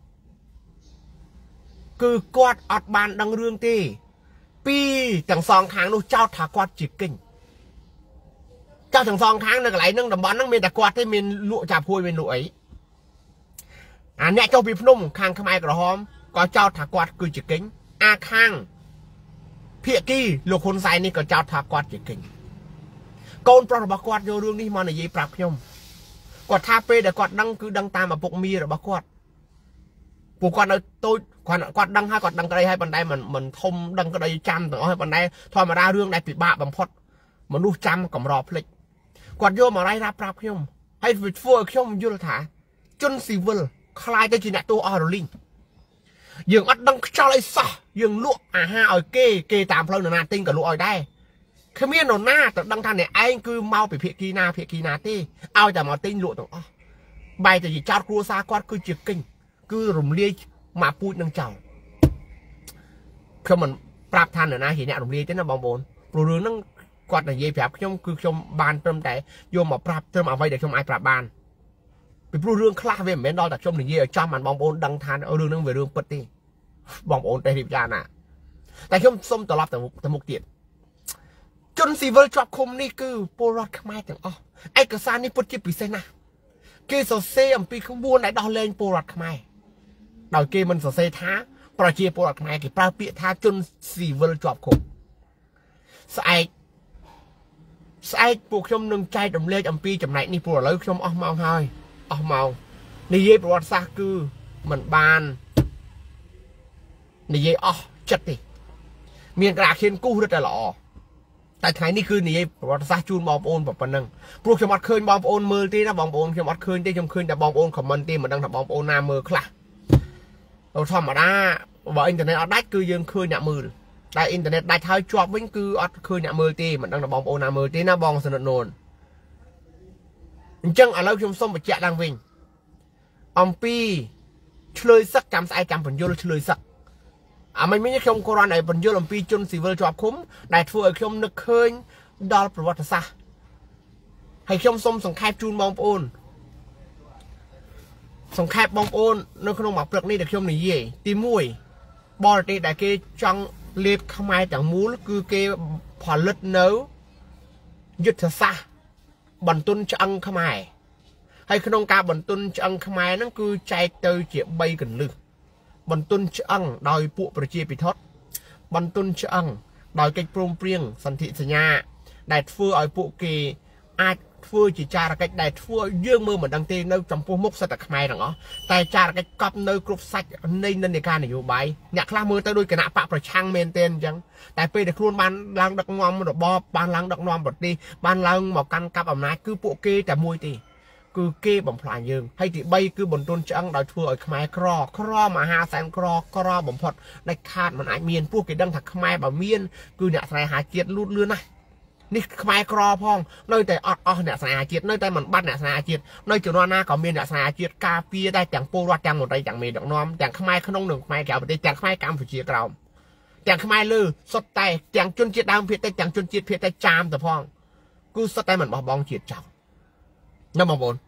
คือกอดอดบานดังเรื่องตีปีจังซองค้างนู้เจ้าถากอดจิกกิ่งเจ้าจังซองค้างนั่งไหลนั่งดำบอลนั่งเมียแต่กอดให้เมียลวจับพูดเมียลวไอ้อันนี้เจ้าปีพนุ่มค้างขมายกระหอมก็เจ้าถากอดคือจิกกิ่งอาค้างเพียกี้ลูกคนใส่นี่ก็เจ้าถากอดจิกกิ่งโกนปลาบกอดโยเรื่องนี้มันในยีปรับยมกอดท่าเปย์แต่กอดดังคือดังตามแบบปกมีหรือบกอดปูกอดเอาตัวกอดดังให้กอดดังก็ได้ให้บันไดมันทมดังก็ได้จำแต่ให้บันไดทอมาได้เรื่องได้ปิดบ้าบำพดมันรู้จำกับรอพลิกกอดโยมอะไรรับรับยมให้ฟิตฟัวยมยุลถาจนสีเวลคลายก็จีน่าตัวออร์ลิงยังอัดดังชาเลยซะยังลวกฮะเอาเก้ตามเพลินนาติ้งกับลูกอ้อยได้คือเมียนหน้าแต่ดังท่านเนี่ยไอ้คือเมาไปเพียกีนาตีเอาจากมาติ้งลวกตรงใบแต่จีจอดครัวซากอดคือจิกกิ้งคือรุมเลี้ยมาพูดนังเจ้าคือมันปรับทันนะเห็นเนี่ยรุมเลี้ยจะน่าบางบนปลุกเรื่องนั่งกอดในเยี่ยแบบชมคือชมบานเติมแต่โยมมาปรับเติมเอาไว้เดี๋ยวชมไอปรับบานไปปลุกเรื่องคลาเวมเมนดอลแต่ชมในเยี่ยจอมมันบางบนดังทันเอาเรื่องนั่งไปเรื่องปฏิบางบนแต่ริบจาน่ะแต่ชมส้มตลอดแต่มุกเตียนจนสีเวลจอบคมนี่คือโปรดขมายแต่อ๋อไอกระซานนี่ปุ๊บจิบปีเซนะเกสเซียมปีขบวนไหนดอลเลนโปรดขมายดาวเกมันสเซท้าประเชียโปรดขมายกี่ปลาเปียท้าจนสีเวลจอบคมស្អែកពួកខ្ញុំនឹងចែករំលែកអំពីចំណែកនេះព្រោះឥឡូវខ្ញុំអស់ម៉ោងហើយអស់ម៉ោងនិយាយប្រវត្តិសាស្ត្រគឺមិនបាននិយាយអស់ចិត្តទេមានក្រាខៀនគូសរឹតតែល្អតែថ្ងៃនេះគឺនិយាយប្រវត្តិសាស្ត្រជូនបងប្អូនប៉ុណ្ណឹងព្រោះខ្ញុំអត់ឃើញបងប្អូនមើលទេណាបងប្អូនខ្ញុំអត់ឃើញទេខ្ញុំឃើញតែបងប្អូនខមមិនទេមិនដឹងថាបងប្អូនណាមើលខ្លះធម្មតាបើអ៊ីនធឺណិតអត់ដាច់គឺយើងឃើញអ្នកមើលតែអ៊ីនធឺណិតដាច់ហើយជាប់វិញគឺអត់ឃើញអ្នកមើលទេមិនដឹងថាបងប្អូនណាមើលទេណាបងសនិទ្ធនូនអញ្ចឹងឥឡូវខ្ញុំសូមបញ្ជាក់ឡើងវិញអំពីឆ្លើយសឹកចាំស្អែកចាំបញ្យលឆ្លើយសឹកអាមិនវិញខ្ញុំក៏រត់ឲ្យបញ្យលអំពីជនស៊ីវិលជាប់ឃុំដែលធ្វើឲ្យខ្ញុំនឹកឃើញដល់ប្រវត្តិសាស្ត្រហើយខ្ញុំសូមសង្ខេបជូនបងប្អូនសង្ខេបបងប្អូននៅក្នុងមួយព្រឹកនេះដែលខ្ញុំនិយាយទី1បរទេសដែលគេចង់លេបខ្មែរទាំងមូលគឺគេផលិតនៅយុទ្ធសាស្ត្របន្ទុនឆ្អឹងខ្មែរហើយក្នុងការបន្ទុនឆ្អឹងខ្មែរហ្នឹងគឺចែកទៅជា3កន្លឹះបន្ទុនឆ្អឹងដោយពួកប្រជាពិធដ្ឋបន្ទុនឆ្អឹងដោយកិច្ចព្រមព្រៀងសន្ធិសញ្ញាដែលធ្វើឲ្យពួកគេអាចធ្វើជាចារកិច្ចដែលធ្វើឲ្យយើងមើលមិនដឹងទេនៅចំពោះមុខសិទ្ធិខ្មែរទាំងអស់តែចារកិច្ចកប់នៅគ្រប់សាច់នៃនិន្នាការនយោបាយអ្នកខ្លះមើលទៅដូចគណៈបកប្រឆាំងមែនទែនអញ្ចឹងតែពេលដែលខ្លួនបានឡើងដឹកនាំរបបបានឡើងដឹកនាំប្រទេសបានឡើងមកកាន់កាប់អំណាចគឺពួកគេតែមួយទេគឺគេបំផ្លាញយើងហើយទី3គឺបន្ទុនឆ្អឹងដោយធ្វើឲ្យខ្មែរក្រមហាសែនក្របំផុតដាច់ខាតមិនអាចមានពួកគេដឹងថាខ្មែរបើមានគឺអ្នកស្នេហាជាតិលូតលឿនណាស់នេះខ្មែរក្រផងនៅតែអត់អស់អ្នកស្នេហាជាតិនៅតែមិនបាត់អ្នកស្នេហាជាតិនៅជំនាន់ណាក៏មានអ្នកស្នេហាជាតិការពារដែរទាំងពលរដ្ឋទាំងមន្ត្រីទាំងមេដឹកនាំទាំងខ្មែរក្នុងនិងខ្មែរក្រៅប្រទេសទាំងខ្មែរកម្ពុជាក្រោមទាំងខ្មែរលើសុទ្ធតែទាំងជនជាតិដើមភាគតិចទាំងជនជាតិភាគតិចចាមទៅផងគឺសុទ្ធតែមិនបោះបង់ជាតិចោលណាបងប្អូ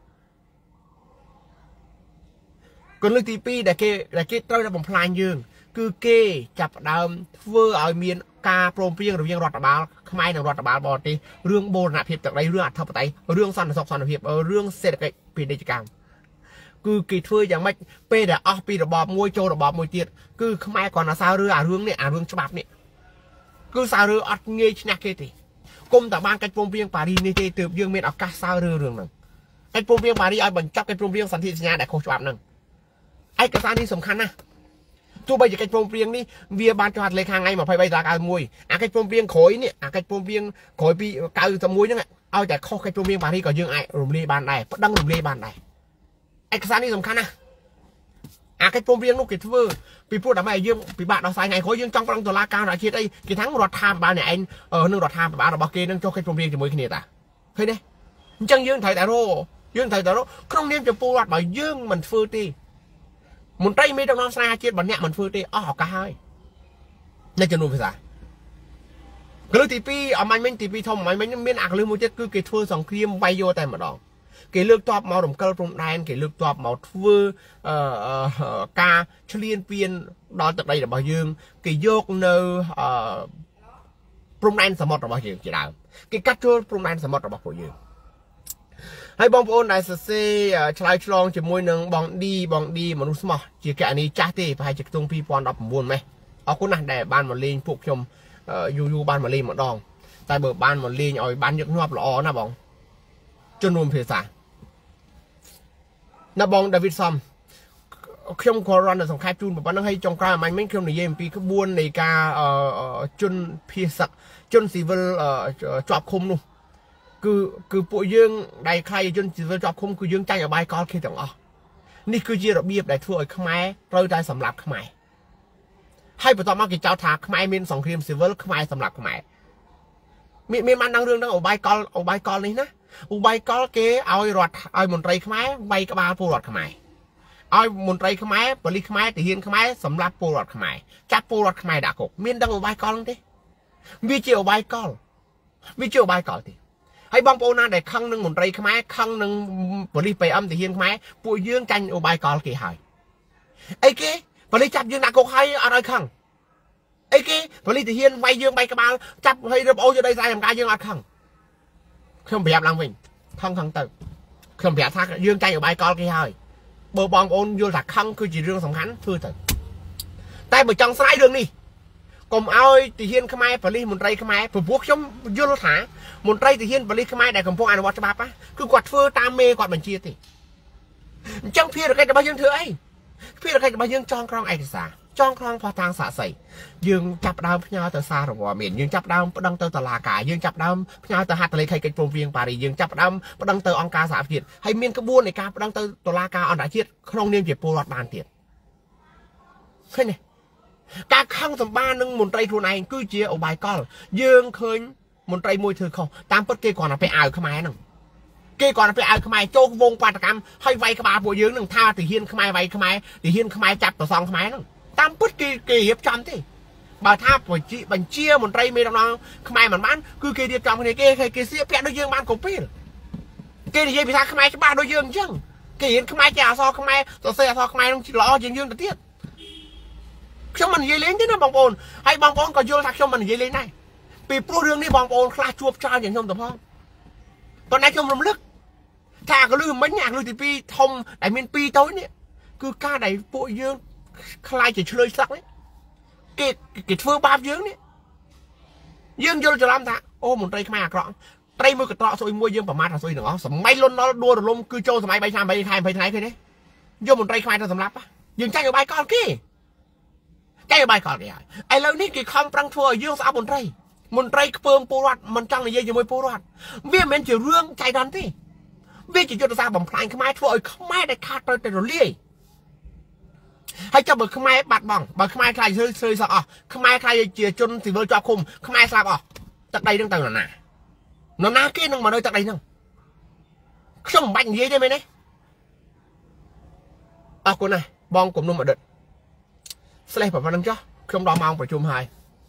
នកលឹះទី2ដែលគេត្រូវតែបំផ្លាញយើងគឺគេចាប់ផ្ដើមធ្វើឲ្យមានការព្រមព្រៀងរវាងរដ្ឋបាលខ្មែរនិងរដ្ឋបាលបរទេសរឿងបូរណភាពទឹកដីរឿងអធិបតេយ្យរឿងសន្តិសុខសន្តិភាពរឿងសេដ្ឋកិច្ចពាណិជ្ជកម្មគឺគេធ្វើយ៉ាងម៉េចពេលដែលអស់ពីរបបមួយចូលរបបមួយទៀតគឺខ្មែរគាត់អាសារឿងអារឿងនេះអារឿងច្បាប់នេះគឺសាររឿងអត់ងាយឈ្នះគេទេគុំតែបានកិច្ចព្រមព្រៀងប៉ារីសនេះទេទើបយើងមានឱកាសសាររឿងហ្នឹងកិច្ចព្រមព្រៀងប៉ារីសឲ្យបញ្ចប់កិច្ចព្រមព្រៀងសន្ធិសញ្ញាដែលខុសច្បាប់ហ្នឹងឯកសារនេះសំខាន់ណាស់ទោះបីជាកិច្ចព្រមព្រៀងនេះវាបានចុះហត្ថលេខាថ្ងៃ23 តុលា91អាកិច្ចព្រមព្រៀងក្រោយនេះអាកិច្ចព្រមព្រៀងក្រោយពី91ហ្នឹងឲ្យតែខុសកិច្ចព្រមព្រៀងប៉ារីសក៏យើងអាចរំលាយបានដែរប្តឹងរំលាយបានដែរឯកសារនេះសំខាន់ណាស់អាកិច្ចព្រមព្រៀងនោះគេធ្វើពីព្រោះដើម្បីឲ្យយើងពិបាកដោះស្រាយថ្ងៃក្រោយយើងចង់ប្រឹងតុលាការរដ្ឋជាតិអីគេថារដ្ឋាភិបាលអ្នកឯងនឹងរដ្ឋាភិបាលរបស់គេនឹងចុះកិច្ចព្រមព្រៀងជាមួយគ្នាតាឃើញទេអញ្ចឹងយើងត្រូវតែរក្នុងនាមជាពលរដ្ឋបើយើងមិនធ្វើទេមន្ត្រីមេដឹកនាំស្នេហាជាតិបើអ្នកមិនធ្វើទេអស់ឱកាសហើយនៅចំនួនភាសាកលឹះទី2អមាញ់មិញទី2ធំអមាញ់មិញមានអាកលឹះមួយទៀតគឺគេធ្វើសង្គ្រាមវាយយកតែម្ដងគេលើកតបមករំកិលព្រំដែនគេលើកតបមកធ្វើការឈ្លានពានដល់ទឹកដីរបស់យើងគេយកនៅព្រំដែនសមុទ្ររបស់យើងជាដើមគេកាត់ចូលព្រំដែនសមុទ្ររបស់ពួកយើងហើយបងប្អូនដែលសរសេរឆ្លើយឆ្លងជាមួយនឹងបងឌីមនុស្សស្មោះជាកណនីចាស់ទេប្រហែលជាខ្ទង់2019ម៉េះអរគុណណាស់ដែលបានមកលេងពួកខ្ញុំយូរបានមកលេងម្ដងតែបើបានមកលេងឲ្យបានញឹកញាប់ល្អណាបងជំនុំភាសាណាបងដាវីតសំខ្ញុំក៏រត់នៅសង្ខេបជូនប៉ុណ្ណឹងហើយចុងក្រោយអមាញ់មិញខ្ញុំនិយាយអំពីក្បួននៃការជនភៀសសឹកជនស៊ីវិលជាប់ឃុំនោះគឺពួកយើងដែលខ្លាយជនស៊ីវិលជាប់ឃុំគឺយើងចាញ់អបាយកលគេទាំងអស់នេះគឺជារបៀបដែលធ្វើឲ្យខ្មែរត្រូវតែសម្លាប់ខ្មែរហើយបន្ទាប់មកគេចោទថាខ្មែរមានសង្គ្រាមស៊ីវិលខ្មែរសម្លាប់ខ្មែរមានបានដឹងរឿងហ្នឹងអបាយកលនេះណាអបាយកលគេឲ្យមន្ត្រីខ្មែរវាយក្បាលពលរដ្ឋខ្មែរឲ្យមន្ត្រីខ្មែរប៉ូលីសខ្មែរទាហានខ្មែរសម្លាប់ពលរដ្ឋខ្មែរចាប់ពលរដ្ឋខ្មែរដាក់គុកមានដឹងអបាយកលហ្នឹងទេវាជាអបាយកលទេហើយបងប្អូនណាដែលខឹងនឹងមន្ត្រីខ្មែរខឹងនឹងប៉ូលីស PM ទាហានខ្មែរពួកយើងចាញ់អបាយកលគេហើយអីគេប៉ូលីសចាប់យើងដាក់គុកហើយអត់ឲ្យខឹងអីគេប៉ូលីសទាហានវាយយើងបែកក្បាលចាប់ហើយរឹបអូសយកដីស្រែចម្ការយើងអត់ខឹងខ្ញុំប្រាប់ឡើងវិញខឹងទៅខ្ញុំប្រាប់ថាយើងចាញ់អបាយកលគេហើយបើបងប្អូនយល់ថាខឹងគឺជារឿងសំខាន់ធ្វើទៅតែបើចង់ស្រាយរឿងនេះកុំឲ្យទាហានខ្មែរប៉ូលីសមន្ត្រីខ្មែរព្រោះខ្ញុំយល់ថាមន្ត្រីទាហានប៉ូលីសខ្មែរដែលកំពុងអនុវត្តច្បាប់គឺគាត់ធ្វើតាមមេគាត់បញ្ជាទេអញ្ចឹងភារកិច្ចរបស់យើងធ្វើអីភារកិច្ចរបស់យើងចងក្រងឯកសារចងក្រងផុសតាំងសាក់សីយើងចាប់ដើមផ្ញើទៅសាររវល់មានយើងចាប់ដើមប្តឹងទៅតុលាការយើងចាប់ដើមផ្ញើទៅហត្ថលេខីកិច្ចព្រមព្រៀងប៉ារីយើងចាប់ដើមប្តឹងទៅអង្គការសហប្រជាជាតិហើយមានក្បួននៃការប្តឹងទៅតុលាការអន្តរជាតិក្នុងនាមជាពលរដ្ឋបានទៀតឃើញទេការខឹងសម្បាននឹងមន្ត្រីខ្លួនឯងគឺជាឧបាយកលយើងឃើញមន្ត្រីមួយធ្វើខុសតាមពិតគេគ្រាន់តែពាក់អាវខ្មែរហ្នឹងគេគ្រាន់តែពាក់អាវខ្មែរចូលវងបាតកម្មហើយវាយក្បាលពួកយើងនឹងថាទាហានខ្មែរវាយខ្មែរទាហានខ្មែរចាប់ប្រសងខ្មែរហ្នឹងតាមពិតគេរៀបចំទេបើថាបញ្ជាមន្ត្រីមេដឹកនាំខ្មែរមិនបានគឺគេរៀបចំគ្នាគេស្លៀកពាក់ដូចយើងបានគ្រប់ពេលគេនិយាយភាសាខ្មែរច្បាស់ដូចយើងអញ្ចឹងគេរៀនខ្មែរចេះអក្សរខ្មែរសរសេរអក្សរខ្មែរនឹងល្អជាងយើងទៅទៀតខ្ញុំមិននិយាយលេងទេណាបងប្អូនហើយបងប្អូនក៏យល់ថាខ្ញុំមិននិយាយលេងដែរពីព្រោះរឿងនេះបងប្អូនខ្លះជួបច្រើនជាងខ្ញុំទៅផងប៉ុន្តែខ្ញុំរំលឹកថាកលឹះមិញអាកលឹះទី2ធំដែលមាន2តូចនេះគឺការដែលពួកយើងខ្លាចជាឆ្លើយសឹកនេះគេធ្វើបាបយើងនេះយើងយល់ច្រឡំថាអូមន្ត្រីខ្មែរអាក្រក់ត្រីមួយកត្រកស៊ុយមួយយើងប្រមាថថាស៊ុយទាំងអស់សម័យលន់ដល់ដួលរលំគឺចូលសម័យ3 ឆ្នាំ8 ខែ 20 ថ្ងៃឃើញទេយកមន្ត្រីខ្មែរទៅសម្លាប់យើងចាញ់ឲ្យបាយកលគេចាញ់ឲ្យបាយកលគេហើយឥឡូវនេះគេខំប្រឹងធ្វើឲ្យយើងស្អប់មន្ត្រីខ្ពើមពលរដ្ឋមិនចង់និយាយជាមួយពលរដ្ឋវាមិនមែនជារឿងចៃដន្យទេវាជាយុទ្ធសាស្ត្របំផ្លាញខ្មែរធ្វើឲ្យខ្មែរដែលខាតទៅរលាយហើយចាំបើខ្មែរបាត់បង់បើខ្មែរខ្លាចស្រីសក់អស់ខ្មែរខ្លាចជាជនស៊ីវិលជាប់ឃុំខ្មែរស្លាប់អស់ទឹកដីនឹងទៅនរណាគេនឹងមកនៅទឹកដីហ្នឹងខ្ញុំមិនបាច់និយាយទេមែនទេអរគុណណាស់បងគំនុំអតីតស្លេះប៉ុណ្្នឹងចុះខ្ញុំដល់ម៉ោងប្រជុំហើយ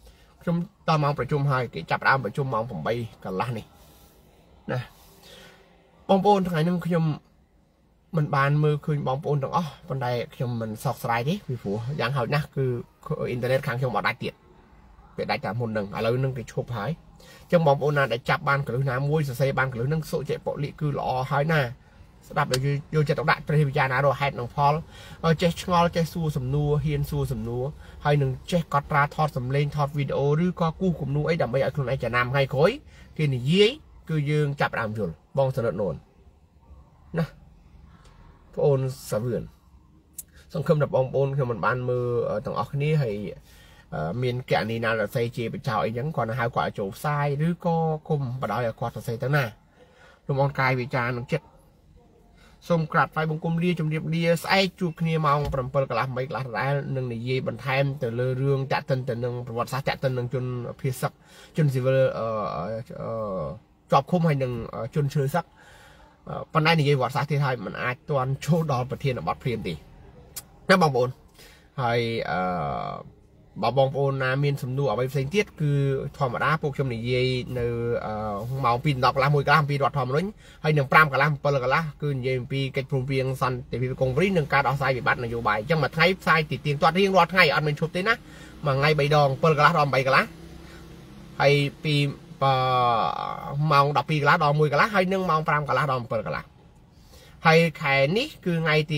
គេចាប់ដើមប្រជុំម៉ោង8 កន្លះនេះណាបងប្អូនថ្ងៃនេះខ្ញុំមិនបានមើលឃើញបងប្អូនទាំងអស់ប៉ុន្តែខ្ញុំមិនសោកស្ដាយទេពីព្រោះយ៉ាងហោចណាស់គឺអ៊ីនធឺណិតខាងខ្ញុំអត់ដាច់ទៀតវាដាច់តែមុននឹងឥឡូវនឹងគេឈប់ហើយអញ្ចឹងបងប្អូនណាដែលចាប់បានកលឹះណាមួយសរសេរបានកលឹះនឹងសុចេពលិគឺល្អហើយណាស្ដាប់ដោយយកចិត្តទុកដាក់ព្រះវិចារណារហេតុនឹងផលចេះឆ្ងល់ចេះសួរសំណួរហ៊ានសួរសំណួរហើយនឹងចេះកត់ត្រាថតសម្លេងថតវីដេអូឬក៏គូសគំនូអីដើម្បីឲ្យខ្លួនឯងចំណាំថ្ងៃក្រោយគេនិយាយគឺយើងចាប់ដើមយល់បងសនិទ្ធនូនណាបងអូនសាវឿនសង្ឃឹមថាបងប្អូនខ្ញុំមិនបានមើលទាំងអស់គ្នាហើយមានករណីណាដែលផ្សេងជាបច្ចាអីចឹងគាត់ទៅហៅគាត់ឲ្យចូលផ្សាយឬក៏គុំបដ ாய் ឲ្យគាត់សរសេរទៅណាលោកអនកាយវិចារនឹងចិត្តសូមក្រាបថ្វាយបង្គំលាជំរាបលាស្អែកជួបគ្នាម៉ោង7 កន្លះ 8 កន្លះដដែលនឹងនិយាយបន្ថែមទៅលើរឿងតាក់ទិនទៅនឹងប្រវត្តិសាស្ត្រតាក់ទិននឹងជនភៀសសឹកជនស៊ីវិលជាប់ឃុំហើយនឹងជនឈើសឹកប៉ុន្តែនិយាយប្រវត្តិសាស្ត្រទៀតហើយมันអាចទាន់ចូលដល់ប្រធានបទព្រាមទេណាបងប្អូនហើយបើបងប្អូនណាមានសំណួរអ្វីផ្សេងទៀតគឺធម្មតាពួកខ្ញុំនិយាយនៅម៉ោង 2 10 កន្លះ 1 កន្លះអំពីរដ្ឋធម្មនុញ្ញហើយនឹង 5 កន្លះ 7 កន្លះគឺនិយាយអំពីកិច្ចព្រមព្រៀងសន្តិភាពកុងព្រីនិងការដោះស្រាយវិបត្តិនយោបាយអញ្ចឹងមួយថ្ងៃផ្សាយទីទៀងទាត់រៀងរាល់ថ្ងៃអត់មានឈប់ទេណាមួយថ្ងៃ 3 ដង 7 កន្លះដល់ 8 កន្លះហើយពីម៉ោង 12 កន្លះដល់ 1 កន្លះហើយនឹងម៉ោង 5 កន្លះដល់ 7 កន្លះហើយខែនេះគឺថ្ងៃទី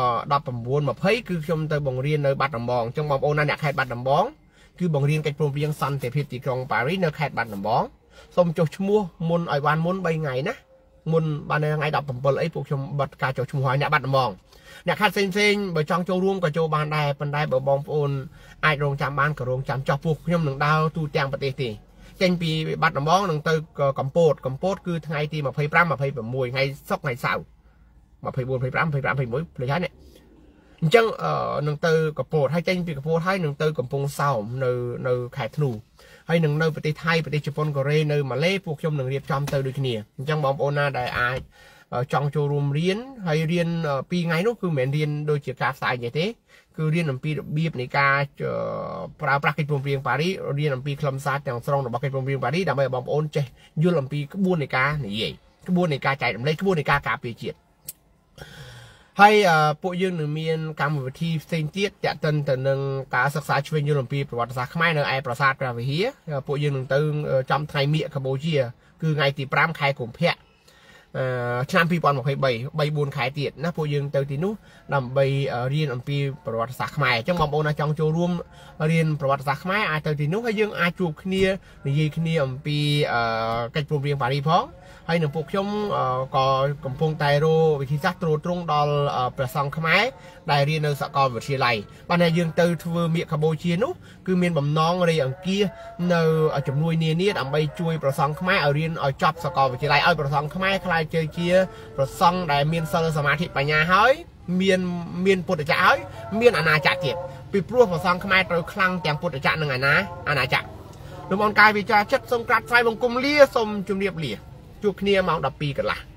19 20គឺខ្ញុំទៅបង្រៀននៅបាត់ដំបងអញ្ចឹងបងប្អូនណាអ្នកខេត្តបាត់ដំបងគឺបង្រៀនកិច្ចព្រមព្រៀងសន្តិភាពទីក្រុងប៉ារីសនៅខេត្តបាត់ដំបងសូមចុះឈ្មោះមុនឲ្យបានមុន 3 ថ្ងៃណាមុនបានថ្ងៃ17អីពួកខ្ញុំបិទការចុះឈ្មោះឲ្យអ្នកបាត់ដំបងអ្នកខេត្តផ្សេងបើចង់ចូលរួមក៏ចូលបានដែរប៉ុន្តែបើបងប្អូនអាចរងចាំបានក៏រងចាំចុះពួកខ្ញុំនឹងដើរទូទាំងប្រទេសទេចេញពីបាត់ដំបងនឹងទៅកំពតគឺថ្ងៃទី25 26ថ្ងៃសុក្រថ្ងៃសៅរ៍ 24 25 26ភ្លេចហើយនេះអញ្ចឹងនឹងទៅកំពតហើយចេញពីកំពតហើយនឹងទៅកំពង់សោមនៅខេត្តធ្នូហើយនឹងនៅប្រទេសថៃប្រទេសជប៉ុនកូរ៉េនៅម៉ាឡេពួកខ្ញុំនឹងរៀបចំទៅដូចគ្នាអញ្ចឹងបងប្អូនណាដែលអាចចង់ចូលរួមរៀនហើយរៀន2ថ្ងៃនោះគឺមិនមែនរៀនដូចជាការផ្សាយទេគឺរៀនអំពីរបៀបនៃការប្រើប្រាស់កិច្ចព្រមព្រៀងប៉ារីសរៀនអំពីខ្លឹមសារទាំងស្រុងរបស់កិច្ចព្រមព្រៀងប៉ារីសដើម្បីឲ្យបងប្អូនចេះយល់អំពីក្បួននៃការនិយាយក្បួននៃការចែករំលែកក្បួននៃការការពារជាតិហើយពួកយើងនឹងមានកម្មវិធីផ្សេងទៀតតាក់ទិនទៅនឹងការសិក្សាឆ្វេងយល់អំពីប្រវត្តិសាស្ត្រខ្មែរនៅឯប្រាសាទព្រះវិហារពួកយើងនឹងទៅចំថ្ងៃមៀកកម្ពុជាគឺថ្ងៃទី5 ខែកុម្ភៈឆ្នាំ2023 ខែទៀតណាពួកយើងទៅទីនោះដើម្បីរៀនអំពីប្រវត្តិសាស្ត្រខ្មែរអញ្ចឹងបងប្អូនណាចង់ចូលរួមរៀនប្រវត្តិសាស្ត្រខ្មែរអាចទៅទីនោះហើយយើងអាចជួបគ្នានិយាយគ្នាអំពីកិច្ចព្រមព្រៀងប៉ារីផងហើយនឹងពួកខ្ញុំក៏កំពុងតែរកវិធីសាស្ត្រត្រួតត្រងដល់ព្រះសង្ឃខ្មែរដែលរៀននៅសាកលវិទ្យាល័យបាទតែយើងទៅធ្វើមៀកកម្ពុជានោះគឺមានបំណងរៃអង្គាសនៅជំនួយនានាដើម្បីជួយព្រះសង្ឃខ្មែរឲ្យរៀនឲ្យចប់សាកលវិទ្យាល័យឲ្យព្រះសង្ឃខ្មែរខ្លាយទៅជាព្រះសង្ឃដែលមានសិលសមាធិបញ្ញាហើយមានពុទ្ធចក្រហើយមានអាណាចក្រទៀតពីព្រោះព្រះសង្ឃខ្មែរត្រូវខ្លាំងទាំងពុទ្ធចក្រនិងអាណាចក្រលោកបងកាយវិចារចិត្តសូមក្រាបថ្វាយបង្គំលាសូមជម្រាបលាជួបគ្នាម៉ោង 12 កន្លះ